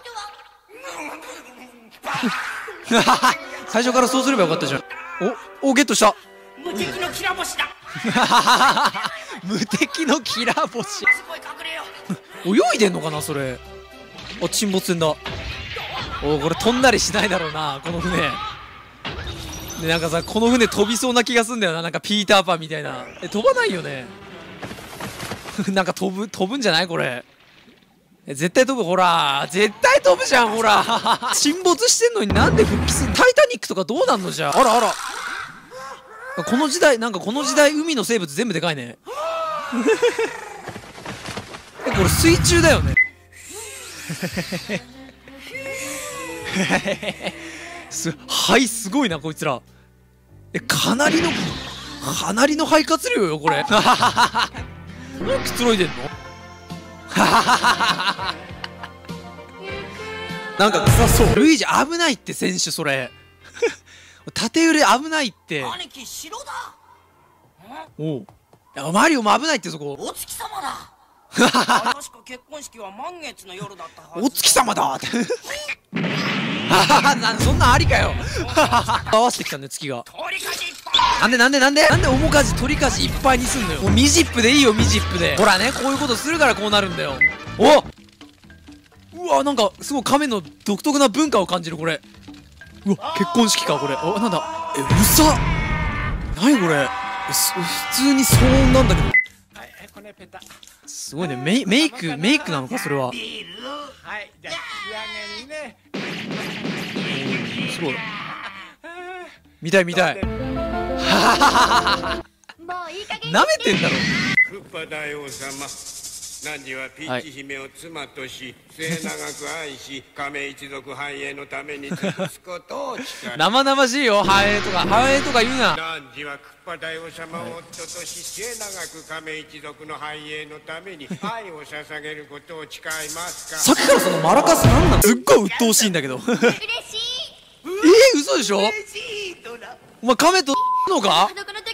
[SPEAKER 1] 最初からそうすればよかったじゃん。おお、ゲットした。
[SPEAKER 12] 無敵のキラ星だ。
[SPEAKER 1] 無敵のキラ星。泳いでんのかなそれ。あ、沈没船だ。おお、これ飛んだりしないだろうなこの船で。なんかさ、この船飛びそうな気がすんだよな。なんかピーターパンみたいな。え、飛ばないよね。なんか飛ぶ飛ぶんじゃないこれ。え、絶対飛ぶ。ほら絶対飛ぶじゃん。ほら沈没してんのになんで復帰する。タイタニックとかどうなんのじゃあ。あらあら、この時代、なんかこの時代海の生物全部でかいね。え、これ水中だよね。す、はいすごいなこいつら。え、かなりのかなりの肺活量よこれ。くつろいでんの。なんか臭そう。ルイージ危ないって選手それ。縦揺れ危ないって。
[SPEAKER 12] 兄貴、城だ。
[SPEAKER 1] おう、いやマリオも危ないってそこ。
[SPEAKER 12] お月様だ。確か結婚式は満月の夜だったはず。
[SPEAKER 1] お月様だって。なんそんなんありかよ。合わせてきたんだよ月が。なんでなんでなんでなんで面かじ鳥かじいっぱいにすんのよ。もうミジップでいいよミジップで。ほらね、こういうことするからこうなるんだよ。お、うわ、なんかすごい亀の独特な文化を感じるこれ。うわ、結婚式かこれ。お、なんだ、え、うさ、なにこれ。え、す普通に騒音なんだけど。すごいね。メイメイクメイクなのかそれは。
[SPEAKER 7] はい、じゃあ仕上げにね。
[SPEAKER 1] すごい。見たい見たい。なめてんだろ。
[SPEAKER 13] クッパ大王様、汝はピーチ姫を妻とし、末永く愛し、亀一族繁栄のために尽くすことを誓う。
[SPEAKER 1] 生々しいよ。繁栄とか繁栄とか言うな。
[SPEAKER 13] 汝はクッパ大王様を夫とし、末永く亀一族の繁栄のために愛を捧げることを誓いますか。
[SPEAKER 1] さっきからそのマラカスなんなん。すっごい鬱陶しいんだけど。嬉しい。えー、嘘でしょ。お前亀とのか。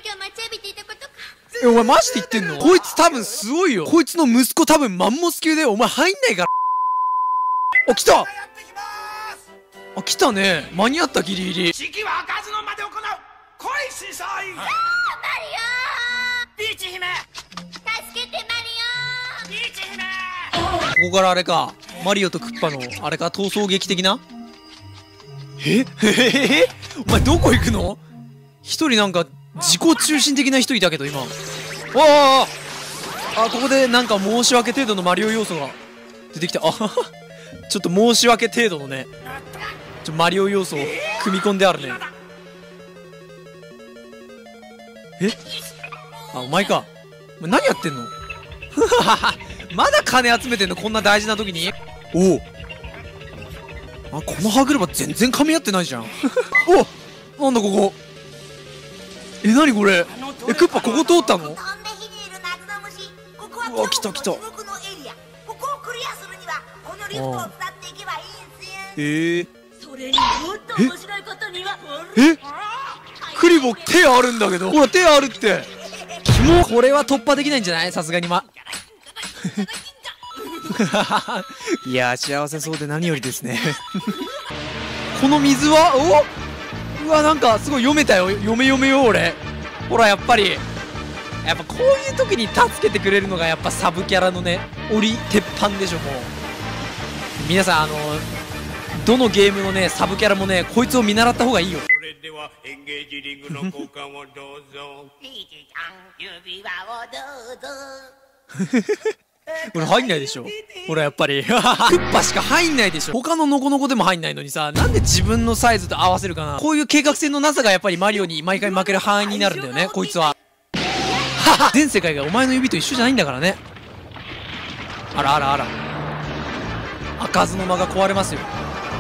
[SPEAKER 1] え、お前マジで言ってんの。こいつ多分すごいよ。こいつの息子多分マンモス級でお前入んないから。あ、来た。あ、来たね。間に合ったギリギリ。
[SPEAKER 12] 式は開かずの間で行う。来い司祭。ああ、マリオ。ピーチ姫。
[SPEAKER 3] 助けてマリオ。
[SPEAKER 12] ピーチ姫。
[SPEAKER 1] ここからあれか。マリオとクッパのあれか、逃走劇的な。 えええお前どこ行くの？一人なんか自己中心的な人いたけど今。わああ、ここでなんか申し訳程度のマリオ要素が出てきた。あはは、ちょっと申し訳程度のね、ちょマリオ要素を組み込んであるね。え、あ、お前か。お前何やってんの？まだ金集めてんの、こんな大事な時に。おお、あ、この歯車全然噛み合ってないじゃん。お、なんだここ。え、なにこれ。え、クッパここ通ったの？うわ、来た来た。えー、
[SPEAKER 2] それにもっと面白いことには
[SPEAKER 1] えクリボー手あるんだけど。ほら手あるって。キモ。これは突破できないんじゃない？さすがにま。いやー、幸せそうで何よりですね。この水は、お、うわ、なんかすごい読めたよ。読め読めよ俺。ほらやっぱりやっぱこういう時に助けてくれるのがやっぱサブキャラのね、折り鉄板でしょ。もう皆さん、あのどのゲームのねサブキャラもね、こいつを見習った方がいいよ。
[SPEAKER 13] それではエンゲージリングの交換をどうぞ。ピーチちゃん、指輪をどうぞ。
[SPEAKER 1] これ入んないでしょ。ほらやっぱりクッパしか入んないでしょ。他のノコノコでも入んないのにさ、なんで自分のサイズと合わせるかな。こういう計画性のなさがやっぱりマリオに毎回負ける範囲になるんだよね、こいつは。全世界がお前の指と一緒じゃないんだからね。あらあらあら、開かずの間が壊れますよ。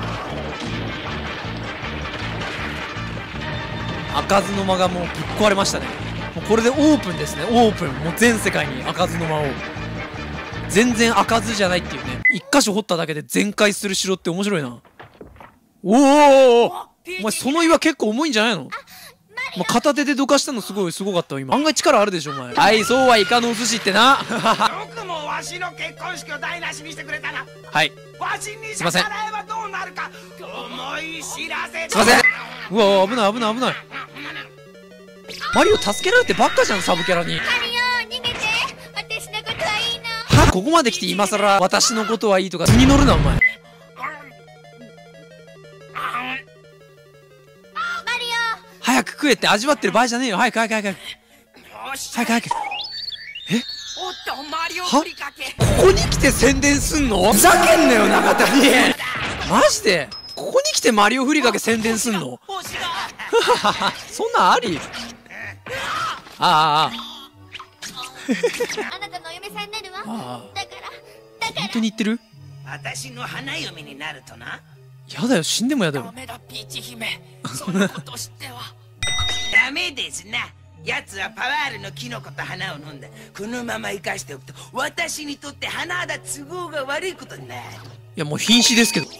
[SPEAKER 1] 開かずの間がもうぶっ壊れましたね。もうこれでオープンですね。オープン。もう全世界に開かずの間を。全然開かずじゃないっていうね。一箇所掘っただけで全壊する城って面白いな。おーお前その岩結構重いんじゃないの？まあ、片手でどかしたのすごいすごかったわ今。案外力あるでしょお前。はい、そうはいかのお寿司ってな。
[SPEAKER 12] よくもわしの結婚式を台無しにしてくれたな。
[SPEAKER 1] はい、
[SPEAKER 12] わしに
[SPEAKER 1] すいません。
[SPEAKER 12] 逆らえばどうなるか思い知らせ。
[SPEAKER 1] すいません。うわ、危ない危ない危ない。マリオ助けられてばっかじゃん、サブキャラに。
[SPEAKER 3] マリオ逃げて、私のことはいいの。
[SPEAKER 1] は、ここまで来て今さら私のことはいいとか図に乗るなお前。
[SPEAKER 3] マリオ
[SPEAKER 1] 早く食えって味わってる場合じゃねえよ。早く早く早く早く早く早く。え、
[SPEAKER 12] おっとマリオ
[SPEAKER 1] は
[SPEAKER 12] ふりかけ。
[SPEAKER 1] ここに来て宣伝すんの？ふざけんなよ中谷。マジでここに来てマリオふりかけ宣伝すんの？そんなんあり？ああああ。
[SPEAKER 3] あなたのお嫁さんになるわ。
[SPEAKER 1] ああ、
[SPEAKER 3] だからだから
[SPEAKER 1] 本当に言ってる？
[SPEAKER 12] 私の花嫁になるとな。
[SPEAKER 1] やだよ、死んでもやだよ。
[SPEAKER 12] ダメだピーチ姫、そんなこと知ってはダメですな。奴はパワールのキノコと花を飲んでこのまま生かしておくと私にとって花だ都合が悪いことになる。
[SPEAKER 1] いやもう瀕死ですけど。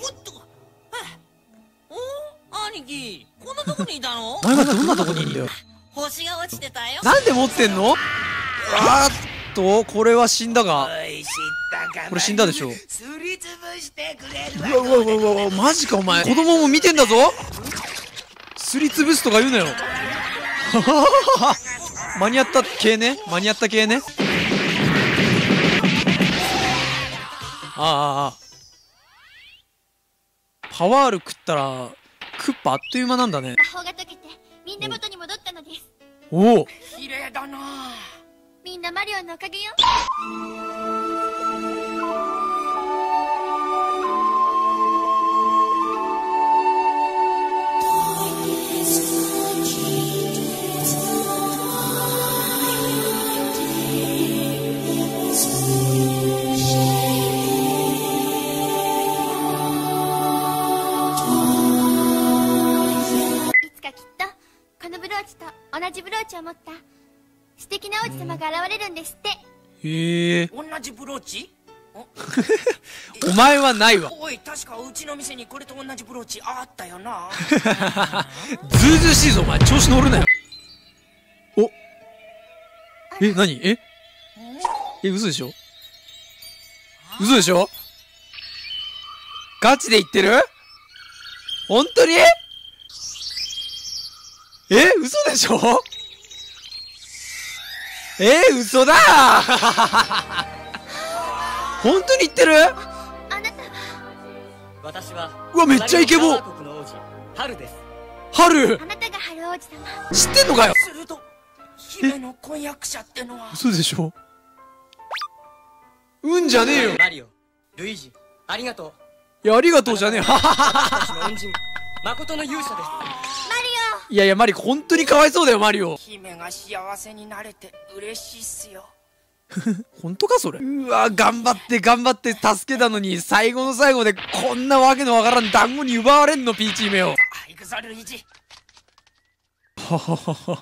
[SPEAKER 2] お兄貴、こんなとこにいたの？
[SPEAKER 1] お前はどんなとこにいんだよ。
[SPEAKER 2] 星が落ちてたよ。
[SPEAKER 1] なんで持ってんの？あーっと、これは死んだが。これ死んだでしょ。
[SPEAKER 12] すりつぶしてくれる
[SPEAKER 1] うわうわうわうわ、マジかお前。子供も見てんだぞ。すりつぶすとか言うなよ。間に合った系ね。間に合った系ね。ああああ。パワール食ったらクッパあっという間なんだね。
[SPEAKER 3] 魔法が解けてみんな元に戻ったのです。
[SPEAKER 1] おお、
[SPEAKER 12] 綺麗だな。
[SPEAKER 3] みんなマリオのおかげよ。いつかきっとこのブローチと同じブローチを持った素敵な王子様が現れるんですって。
[SPEAKER 1] へえ。
[SPEAKER 12] 同じブローチ？
[SPEAKER 1] お前はないわ。
[SPEAKER 12] おい、確かうちの店にこれと同じブローチあったよな。
[SPEAKER 1] ずうずうしいぞお前、調子乗るなよ。お、え、何？ええ、嘘でしょ？嘘でしょ？ガチで言ってる？本当に？え、嘘でしょ？えー、嘘だー。本当に言ってる？
[SPEAKER 14] 私は
[SPEAKER 1] うわ、めっちゃイケボー。
[SPEAKER 14] 春です。
[SPEAKER 1] 春
[SPEAKER 3] あなたが春王子様。
[SPEAKER 1] 知ってんのかよ。
[SPEAKER 12] すると姫の婚約者ってのは。
[SPEAKER 1] 嘘でしょ。うんじゃねえよ。
[SPEAKER 14] マリオ、ルイージ、ありがとう。
[SPEAKER 1] いや、ありがとうじゃねえよ。
[SPEAKER 14] 私の恩人、誠の勇者です。
[SPEAKER 3] マリ
[SPEAKER 1] いやいや、マリコ、本当にかわいそうだよ、マリオ。
[SPEAKER 12] 姫が幸せになれて嬉しいっすよ。
[SPEAKER 1] 本当かそれ。うわ、頑張って頑張って助けたのに、最後の最後でこんなわけのわからん団子に奪われんの、ピーチ姫を。
[SPEAKER 12] あ、行くぞルイージ。
[SPEAKER 1] はははは。
[SPEAKER 3] ア。さようなら。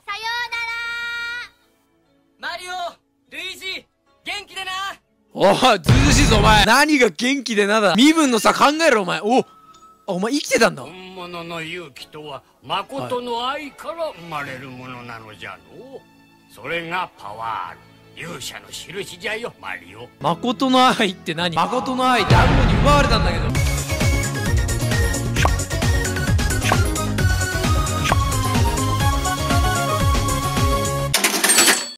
[SPEAKER 14] マリオ、ルイージ、元気でな。
[SPEAKER 1] おい、ずうしいぞ、お前。何が元気でなだ。身分の差考えろ、お前。おあ、お前生きてたんだ。
[SPEAKER 4] 本物の勇気とは誠の愛から生まれるものなのじゃの。それがパワール、勇者の印じゃよ、マリオ。
[SPEAKER 1] 誠の愛って何？誠の愛、団子に奪われたんだけど。